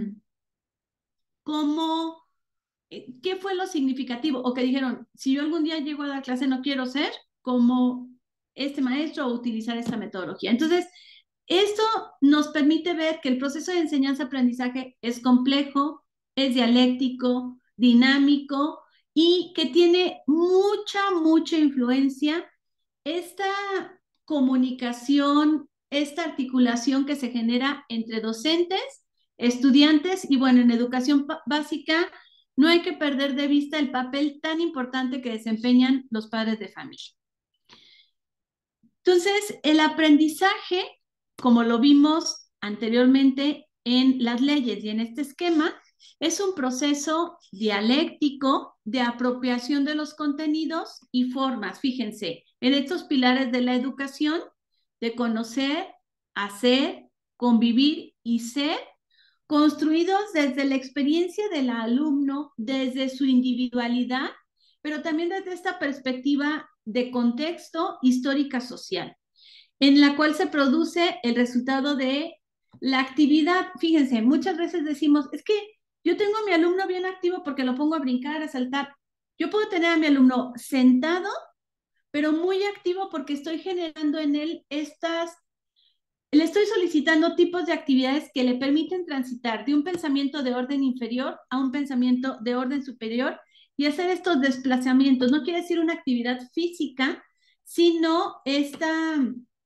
cómo, qué fue lo significativo. O que dijeron, si yo algún día llego a dar clase, no quiero ser como este maestro o utilizar esta metodología. Entonces, esto nos permite ver que el proceso de enseñanza-aprendizaje es complejo, es dialéctico, dinámico y que tiene mucha, mucha influencia esta comunicación, esta articulación que se genera entre docentes, estudiantes y bueno, en educación básica no hay que perder de vista el papel tan importante que desempeñan los padres de familia. Entonces, el aprendizaje, como lo vimos anteriormente en las leyes y en este esquema, es un proceso dialéctico de apropiación de los contenidos y formas. Fíjense, en estos pilares de la educación, de conocer, hacer, convivir y ser, construidos desde la experiencia del alumno, desde su individualidad, pero también desde esta perspectiva de contexto histórica social, en la cual se produce el resultado de la actividad. Fíjense, muchas veces decimos, es que yo tengo a mi alumno bien activo porque lo pongo a brincar, a saltar. Yo puedo tener a mi alumno sentado, pero muy activo porque estoy generando en él estas, le estoy solicitando tipos de actividades que le permiten transitar de un pensamiento de orden inferior a un pensamiento de orden superior y hacer estos desplazamientos. No quiere decir una actividad física, sino esta,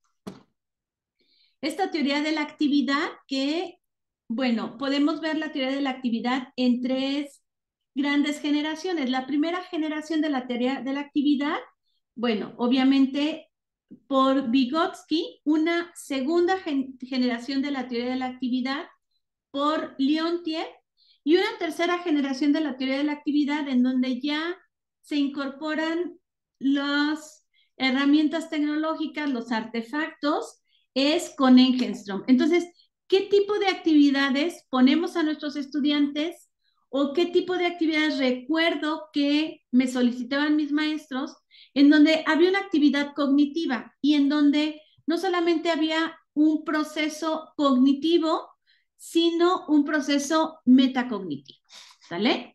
esta teoría de la actividad que, bueno, podemos ver la teoría de la actividad en tres grandes generaciones. La primera generación de la teoría de la actividad, bueno, obviamente por Vygotsky, una segunda gen generación de la teoría de la actividad por Leontief y una tercera generación de la teoría de la actividad en donde ya se incorporan las herramientas tecnológicas, los artefactos, es con Engelstrom. Entonces, ¿qué tipo de actividades ponemos a nuestros estudiantes o qué tipo de actividades recuerdo que me solicitaban mis maestros en donde había una actividad cognitiva y en donde no solamente había un proceso cognitivo, sino un proceso metacognitivo, ¿vale?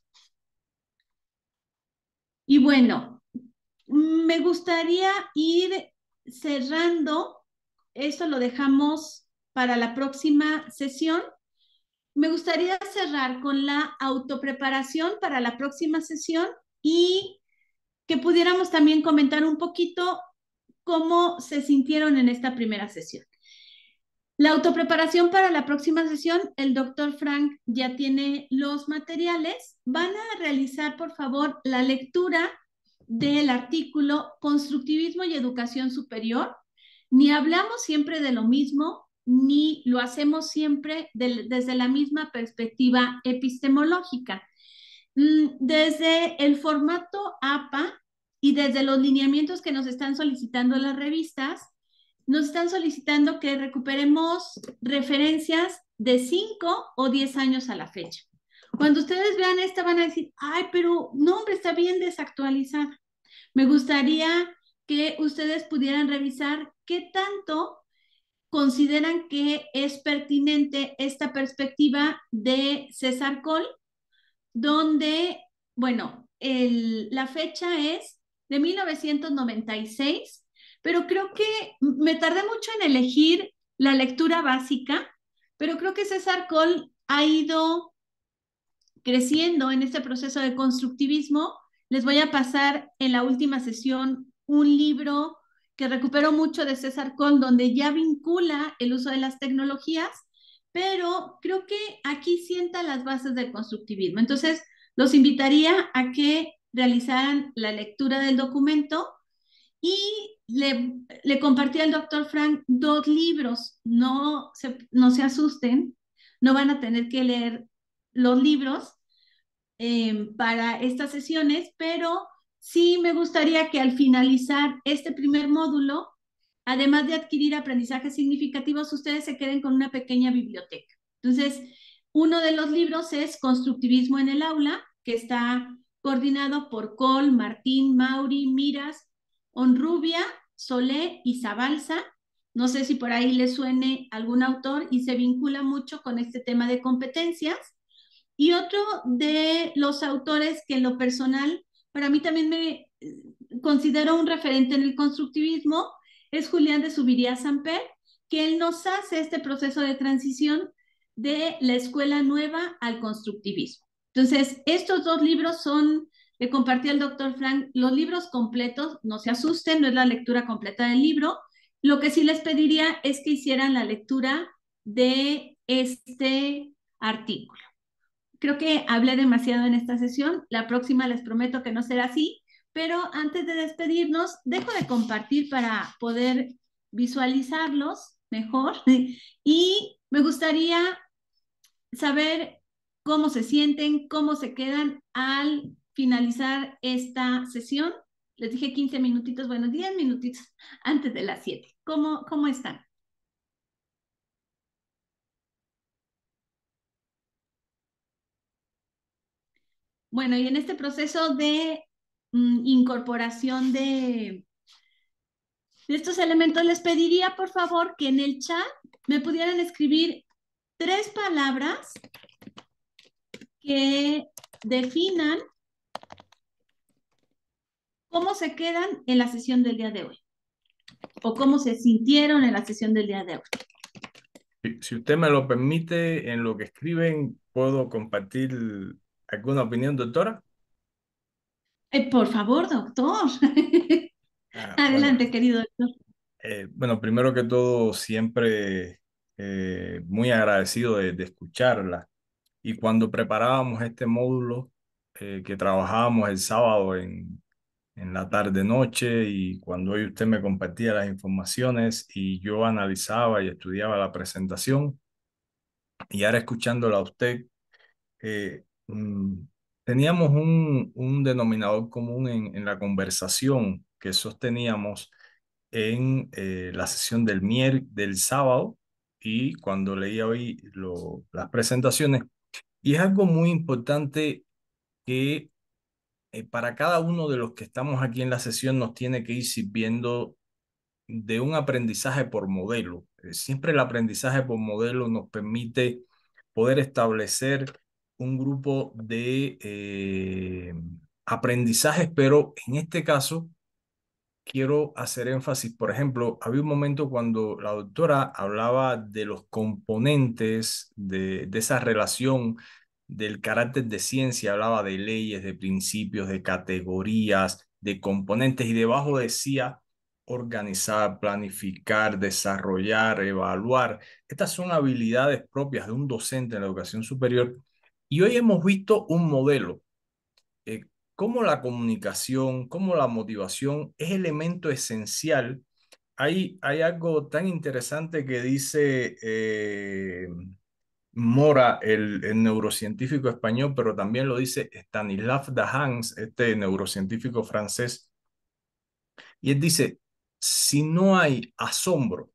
Y bueno, me gustaría ir cerrando, esto lo dejamos para la próxima sesión. Me gustaría cerrar con la autopreparación para la próxima sesión y que pudiéramos también comentar un poquito cómo se sintieron en esta primera sesión. La autopreparación para la próxima sesión, el doctor Frank ya tiene los materiales. Van a realizar, por favor, la lectura del artículo Constructivismo y Educación Superior. Ni hablamos siempre de lo mismo, ni lo hacemos siempre de, desde la misma perspectiva epistemológica. Desde el formato A P A y desde los lineamientos que nos están solicitando las revistas, nos están solicitando que recuperemos referencias de cinco o diez años a la fecha. Cuando ustedes vean esta van a decir, ay, pero no, hombre, está bien desactualizada. Me gustaría que ustedes pudieran revisar qué tanto consideran que es pertinente esta perspectiva de César Coll, donde, bueno, el, la fecha es de mil novecientos noventa y seis, pero creo que me tardé mucho en elegir la lectura básica, pero creo que César Coll ha ido creciendo en este proceso de constructivismo. Les voy a pasar en la última sesión un libro que recupero mucho de César Coll, donde ya vincula el uso de las tecnologías, pero creo que aquí sienta las bases del constructivismo. Entonces, los invitaría a que realizaran la lectura del documento y le, le compartí al doctor Frank dos libros. No se, no se asusten, no van a tener que leer los libros eh, para estas sesiones, pero sí me gustaría que al finalizar este primer módulo, además de adquirir aprendizajes significativos, ustedes se queden con una pequeña biblioteca. Entonces, uno de los libros es Constructivismo en el aula, que está coordinado por Coll, Martín, Mauri, Miras, Honrubia, Solé y Zabalza. No sé si por ahí les suene algún autor y se vincula mucho con este tema de competencias. Y otro de los autores que en lo personal, para mí también me considero un referente en el constructivismo, es Julián de Zuviría Samper, que él nos hace este proceso de transición de la escuela nueva al constructivismo. Entonces, estos dos libros son, le compartí al doctor Frank, los libros completos, no se asusten, no es la lectura completa del libro. Lo que sí les pediría es que hicieran la lectura de este artículo. Creo que hablé demasiado en esta sesión, la próxima les prometo que no será así, pero antes de despedirnos, dejo de compartir para poder visualizarlos mejor y me gustaría saber cómo se sienten, cómo se quedan al finalizar esta sesión. Les dije quince minutitos, bueno, diez minutitos antes de las siete. ¿Cómo, cómo están? Bueno, y en este proceso de mm, incorporación de, de estos elementos, les pediría por favor que en el chat me pudieran escribir tres palabras que definan ¿Cómo se quedan en la sesión del día de hoy? ¿O cómo se sintieron en la sesión del día de hoy? Si si usted me lo permite, en lo que escriben, ¿puedo compartir alguna opinión, doctora? Eh, por favor, doctor. Ah, bueno, Adelante, querido doctor. eh, bueno, primero que todo, siempre eh, muy agradecido de, de escucharla. Y cuando preparábamos este módulo eh, que trabajábamos el sábado en, en la tarde-noche y cuando hoy usted me compartía las informaciones y yo analizaba y estudiaba la presentación y ahora escuchándola a usted, eh, mm, teníamos un, un denominador común en, en la conversación que sosteníamos en eh, la sesión del mier del sábado y cuando leía hoy lo, las presentaciones. Y es algo muy importante que eh, para cada uno de los que estamos aquí en la sesión nos tiene que ir sirviendo de un aprendizaje por modelo. Eh, Siempre el aprendizaje por modelo nos permite poder establecer un grupo de eh, aprendizajes, pero en este caso quiero hacer énfasis, por ejemplo, había un momento cuando la doctora hablaba de los componentes de, de esa relación del carácter de ciencia, hablaba de leyes, de principios, de categorías, de componentes y debajo decía organizar, planificar, desarrollar, evaluar. Estas son habilidades propias de un docente en la educación superior y hoy hemos visto un modelo eh, cómo la comunicación, cómo la motivación es elemento esencial. Hay, hay algo tan interesante que dice eh, Mora, el, el neurocientífico español, pero también lo dice Stanislas Dehaene, este neurocientífico francés, y él dice, si no hay asombro,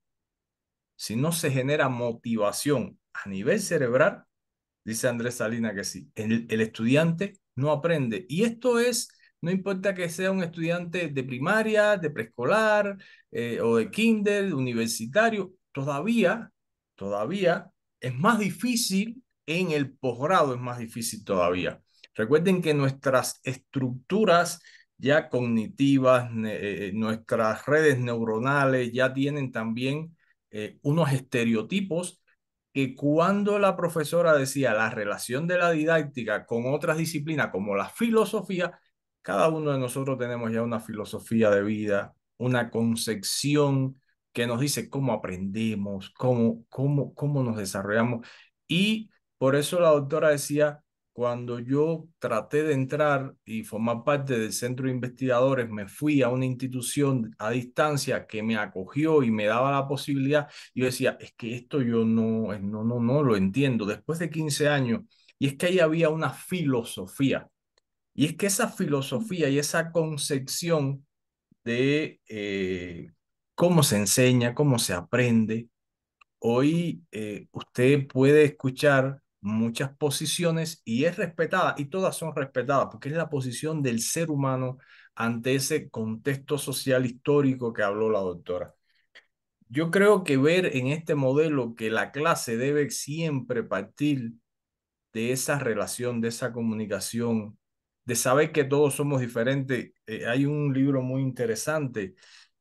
si no se genera motivación a nivel cerebral, dice Andrés Salina que sí. El, el estudiante no aprende. Y esto es, no importa que sea un estudiante de primaria, de preescolar eh, o de kinder, universitario, todavía, todavía es más difícil en el posgrado, es más difícil todavía. Recuerden que nuestras estructuras ya cognitivas, eh, nuestras redes neuronales ya tienen también eh, unos estereotipos que cuando la profesora decía la relación de la didáctica con otras disciplinas como la filosofía, cada uno de nosotros tenemos ya una filosofía de vida, una concepción que nos dice cómo aprendemos, cómo, cómo, cómo nos desarrollamos. Y por eso la doctora decía, cuando yo traté de entrar y formar parte del centro de investigadores, me fui a una institución a distancia que me acogió y me daba la posibilidad. Yo decía, es que esto yo no, no, no, no lo entiendo. Después de quince años, y es que ahí había una filosofía. Y es que esa filosofía y esa concepción de eh, cómo se enseña, cómo se aprende, hoy eh, usted puede escuchar muchas posiciones y es respetada, y todas son respetadas, porque es la posición del ser humano ante ese contexto social histórico que habló la doctora. Yo creo que ver en este modelo que la clase debe siempre partir de esa relación, de esa comunicación, de saber que todos somos diferentes. Eh, hay un libro muy interesante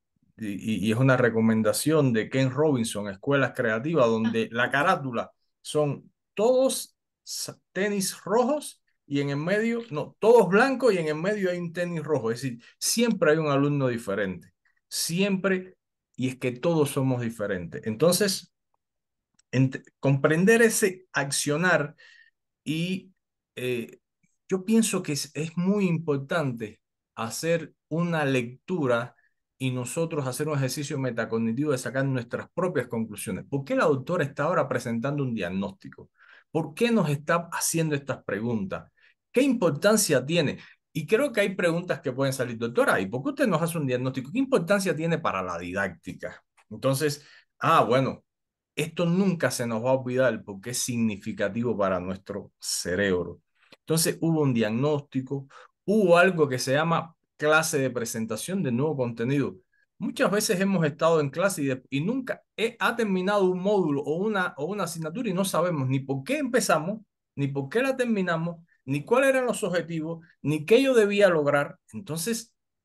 y, y es una recomendación de Ken Robinson, Escuelas Creativas, donde la carátula son todos tenis rojos y en el medio, no, todos blancos y en el medio hay un tenis rojo. Es decir, siempre hay un alumno diferente, siempre, y es que todos somos diferentes. Entonces, comprender ese accionar y eh, yo pienso que es, es muy importante hacer una lectura y nosotros hacer un ejercicio metacognitivo de sacar nuestras propias conclusiones. ¿Por qué la doctora está ahora presentando un diagnóstico? ¿Por qué nos está haciendo estas preguntas? ¿Qué importancia tiene? Y creo que hay preguntas que pueden salir, doctora, ¿y por qué usted nos hace un diagnóstico? ¿Qué importancia tiene para la didáctica? Entonces, ah, bueno, esto nunca se nos va a olvidar porque es significativo para nuestro cerebro. Entonces hubo un diagnóstico, hubo algo que se llama clase de presentación de nuevo contenido. Muchas veces hemos estado en clase y, de, y nunca he, ha terminado un módulo o una, o una asignatura y no sabemos ni por qué empezamos, ni por qué la terminamos, ni cuáles eran los objetivos, ni qué yo debía lograr. Entonces,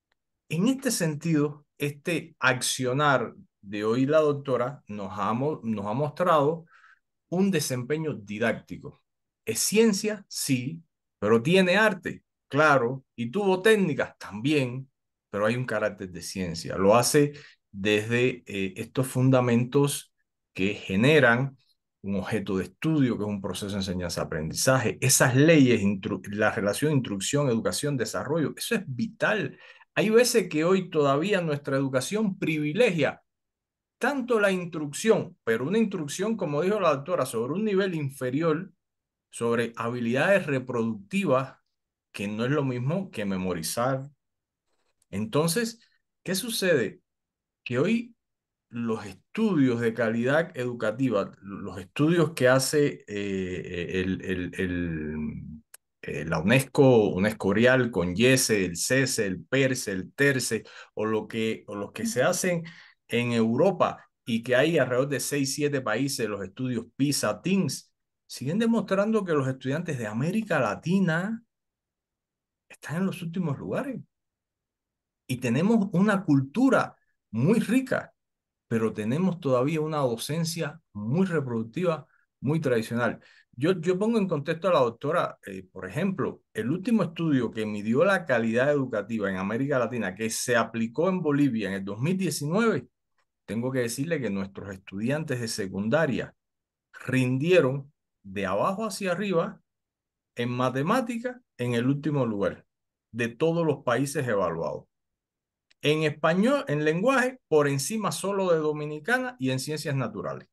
En este sentido, este accionar de hoy la doctora nos ha, nos ha mostrado un desempeño didáctico. ¿Es ciencia? Sí, pero tiene arte, claro, y tuvo técnicas también, pero hay un carácter de ciencia. Lo hace desde eh, estos fundamentos que generan un objeto de estudio, que es un proceso de enseñanza-aprendizaje, esas leyes, la relación instrucción, educación, desarrollo, eso es vital. Hay veces que hoy todavía nuestra educación privilegia tanto la instrucción, pero una instrucción, como dijo la doctora, sobre un nivel inferior, sobre habilidades reproductivas, que no es lo mismo que memorizar. Entonces, ¿qué sucede? Que hoy los estudios de calidad educativa, los estudios que hace eh, el, el, el, eh, la UNESCO, UNESCORIAL con YESE, el CESE, el PERSE, el TERCE, o, lo que, o los que se hacen en Europa y que hay alrededor de seis, siete países, los estudios PISA, TIMSS, siguen demostrando que los estudiantes de América Latina están en los últimos lugares. Y tenemos una cultura muy rica, pero tenemos todavía una docencia muy reproductiva, muy tradicional. Yo, yo pongo en contexto a la doctora, eh, por ejemplo, el último estudio que midió la calidad educativa en América Latina, que se aplicó en Bolivia en el dos mil diecinueve, tengo que decirle que nuestros estudiantes de secundaria rindieron de abajo hacia arriba en matemática en el último lugar de todos los países evaluados. En español, en lenguaje, por encima solo de Dominicana y en ciencias naturales.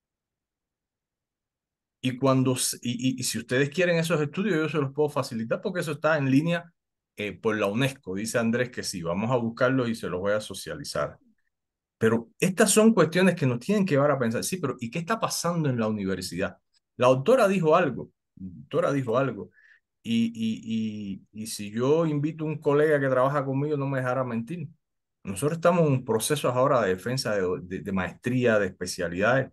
Y, cuando, y, y, y si ustedes quieren esos estudios, yo se los puedo facilitar porque eso está en línea eh, por la UNESCO. Dice Andrés que sí, vamos a buscarlos y se los voy a socializar. Pero estas son cuestiones que nos tienen que llevar a pensar, sí, pero ¿y qué está pasando en la universidad? La autora dijo algo, la autora dijo algo, y, y, y, y si yo invito a un colega que trabaja conmigo, no me dejará mentir. Nosotros estamos en un proceso ahora de defensa de, de, de maestría, de especialidades,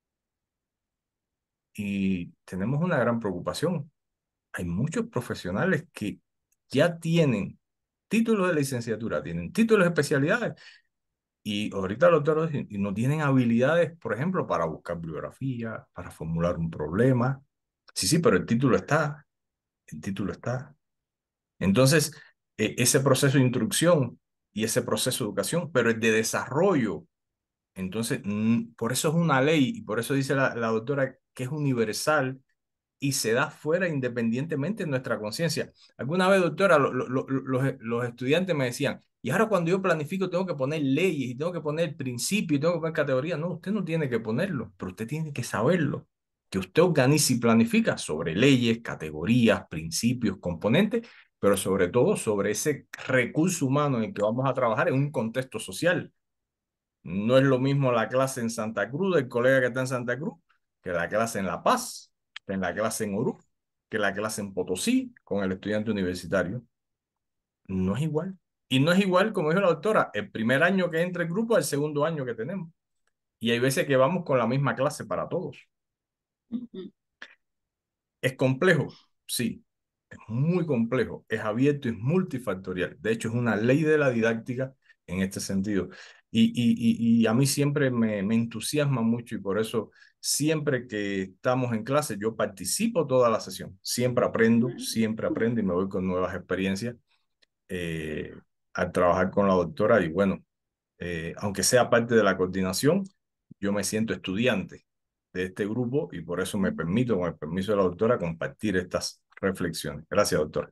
y tenemos una gran preocupación. Hay muchos profesionales que ya tienen títulos de licenciatura, tienen títulos de especialidades, y ahorita los doctores no tienen habilidades, por ejemplo, para buscar bibliografía, para formular un problema. Sí, sí, pero el título está, el título está. Entonces, eh, ese proceso de instrucción y ese proceso de educación, pero el de desarrollo. Entonces, mm, por eso es una ley y por eso dice la, la doctora que es universal y se da fuera independientemente de nuestra conciencia. Alguna vez, doctora, lo, lo, lo, los, los estudiantes me decían, y ahora cuando yo planifico tengo que poner leyes y tengo que poner principios y tengo que poner categorías. No, usted no tiene que ponerlo, pero usted tiene que saberlo. Que usted organiza y planifica sobre leyes, categorías, principios, componentes, pero sobre todo sobre ese recurso humano en el que vamos a trabajar en un contexto social. No es lo mismo la clase en Santa Cruz del colega que está en Santa Cruz que la clase en La Paz, que la clase en Oruro, que la clase en Potosí con el estudiante universitario. No es igual. Y no es igual, como dijo la doctora, el primer año que entra el grupo al segundo año que tenemos. Y hay veces que vamos con la misma clase para todos. Uh-huh. ¿Es complejo? Sí, es muy complejo. Es abierto y es multifactorial. De hecho, es una ley de la didáctica en este sentido. Y, y, y a mí siempre me, me entusiasma mucho y por eso siempre que estamos en clase yo participo toda la sesión. Siempre aprendo, siempre aprendo y me voy con nuevas experiencias eh, al trabajar con la doctora. Y bueno, eh, aunque sea parte de la coordinación, yo me siento estudiante de este grupo y por eso me permito, con el permiso de la doctora, compartir estas reflexiones. Gracias, doctora.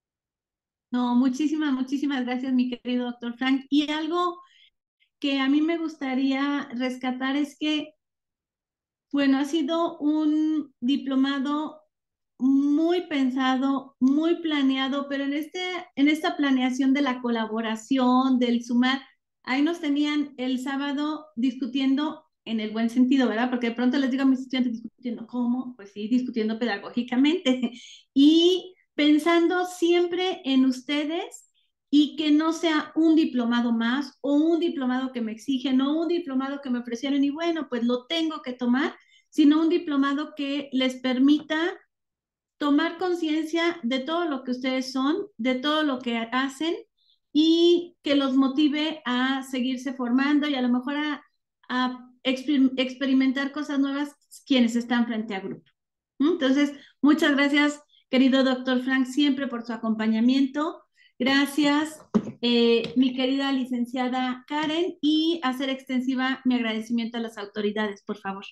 No, muchísimas, muchísimas gracias, mi querido doctor Frank. Y algo que a mí me gustaría rescatar es que, bueno, ha sido un diplomado muy pensado, muy planeado, pero en, este, en esta planeación de la colaboración, del sumar, ahí nos tenían el sábado discutiendo en el buen sentido, ¿verdad? Porque de pronto les digo a mis estudiantes discutiendo, ¿cómo? Pues sí, discutiendo pedagógicamente y pensando siempre en ustedes y que no sea un diplomado más o un diplomado que me exigen o un diplomado que me ofrecieron y bueno, pues lo tengo que tomar, sino un diplomado que les permita tomar conciencia de todo lo que ustedes son, de todo lo que hacen y que los motive a seguirse formando y a lo mejor a, a exper experimentar cosas nuevas quienes están frente a grupo. Entonces, muchas gracias, querido doctor Frank, siempre por su acompañamiento. Gracias, eh, mi querida licenciada Karen, y hacer extensiva mi agradecimiento a las autoridades, por favor.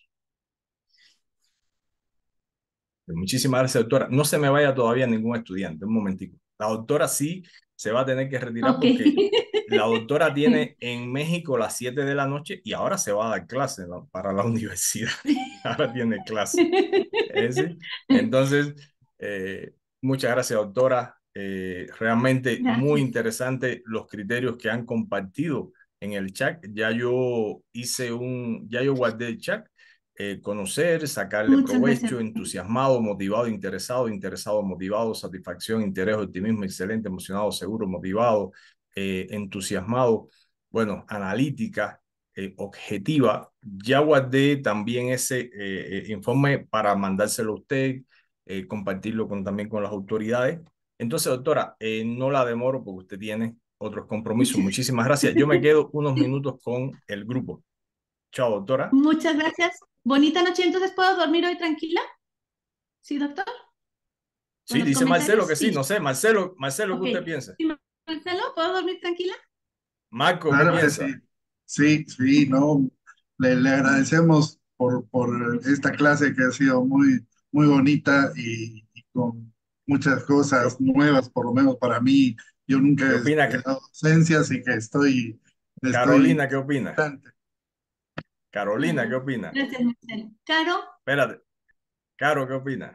Muchísimas gracias, doctora. No se me vaya todavía ningún estudiante, un momentico. La doctora sí se va a tener que retirar Okay. porque la doctora tiene en México las siete de la noche y ahora se va a dar clase, ¿no?, para la universidad. Ahora tiene clase. ¿Eh? ¿Sí? Entonces, eh, muchas gracias, doctora. Eh, realmente Gracias. muy interesante los criterios que han compartido en el chat. Ya yo hice un, ya yo guardé el chat. Eh, conocer, sacarle Muchas provecho, gracias. entusiasmado, motivado, interesado, interesado, motivado, satisfacción, interés, optimismo, excelente, emocionado, seguro, motivado, eh, entusiasmado, bueno, analítica, eh, objetiva. Ya guardé también ese eh, eh, informe para mandárselo a usted, eh, compartirlo con, también con las autoridades. Entonces, doctora, eh, no la demoro porque usted tiene otros compromisos. Muchísimas gracias. Yo me quedo unos minutos con el grupo. Chao, doctora. Muchas gracias. Bonita noche. Entonces, ¿puedo dormir hoy tranquila? ¿Sí, doctor? Sí, dice Marcelo que sí, sí, no sé. Marcelo, Marcelo, okay. ¿Qué usted piensa? Sí, Marcelo, ¿puedo dormir tranquila? Marco, Claro ¿qué que piensa? sí, sí, sí, no. Le, le agradecemos por, por esta clase que ha sido muy, muy bonita y, y con muchas cosas nuevas, por lo menos para mí. Yo nunca ¿Qué he opina? dado docencia, así que estoy, estoy Carolina, ¿qué opina? bastante. Carolina, ¿qué opina? Gracias, Marcelo. Caro. Espérate. Caro, ¿qué opina?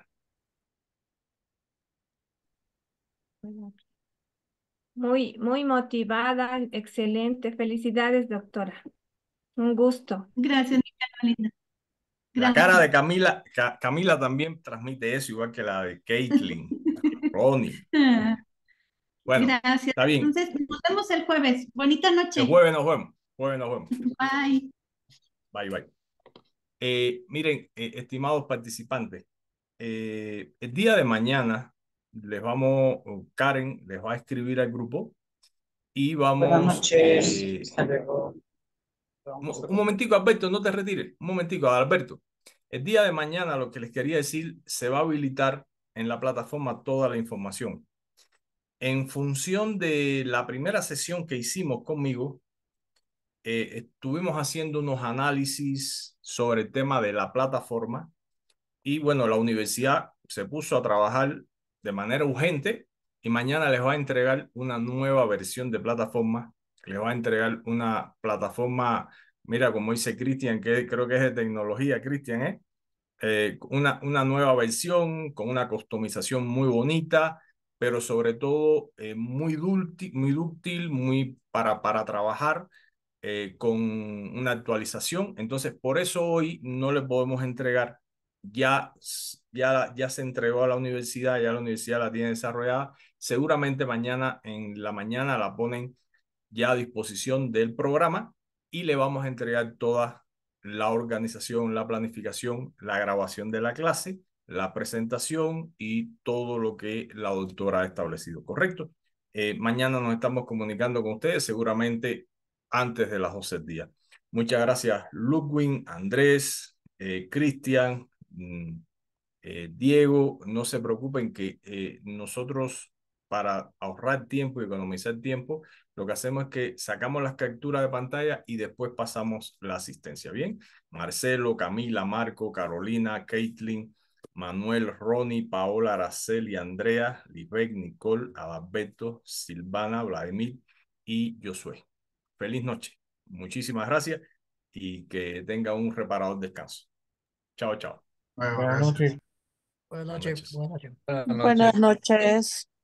Muy, muy motivada, excelente. Felicidades, doctora. Un gusto. Gracias, mi Carolina. La cara de Camila, Ca Camila también transmite eso, igual que la de Caitlin, Ronnie. Bueno, gracias. Está bien. Entonces, nos vemos el jueves. Bonita noche. El jueves nos vemos. Jueves nos vemos. Bye. Bye, bye. Eh, miren, eh, estimados participantes, eh, el día de mañana les vamos, Karen les va a escribir al grupo y vamos... Buenas noches. Eh, Hasta luego. un, un momentico, Alberto, no te retires. Un momentico, Alberto. El día de mañana, lo que les quería decir, se va a habilitar en la plataforma toda la información. En función de la primera sesión que hicimos conmigo, eh, estuvimos haciendo unos análisis sobre el tema de la plataforma y bueno, la universidad se puso a trabajar de manera urgente y mañana les va a entregar una nueva versión de plataforma. Les va a entregar una plataforma, mira, como dice Cristian, que creo que es de tecnología, Cristian, ¿eh? Eh, una, una nueva versión con una customización muy bonita, pero sobre todo eh, muy dúctil, muy dúctil, muy para, para trabajar eh, con una actualización. Entonces, por eso hoy no le podemos entregar. Ya, ya, ya se entregó a la universidad, ya la universidad la tiene desarrollada. Seguramente mañana en la mañana la ponen ya a disposición del programa y le vamos a entregar toda la organización, la planificación, la grabación de la clase, la presentación y todo lo que la doctora ha establecido, ¿correcto? Eh, mañana nos estamos comunicando con ustedes, seguramente antes de las doce del día. Muchas gracias, Ludwig, Andrés, eh, Cristian, eh, Diego. No se preocupen que eh, nosotros, para ahorrar tiempo y economizar tiempo, lo que hacemos es que sacamos las capturas de pantalla y después pasamos la asistencia. Bien, Marcelo, Camila, Marco, Carolina, Caitlin, Manuel, Ronnie, Paola, Araceli, Andrea, Libek, Nicole, Adalberto, Silvana, Vladimir y Josué. Feliz noche. Muchísimas gracias y que tenga un reparador descanso. Chao, chao. Bueno, Buenas gracias. noches. Buenas Buenas noches. noches. Buenas noches. Buenas Buenas noches.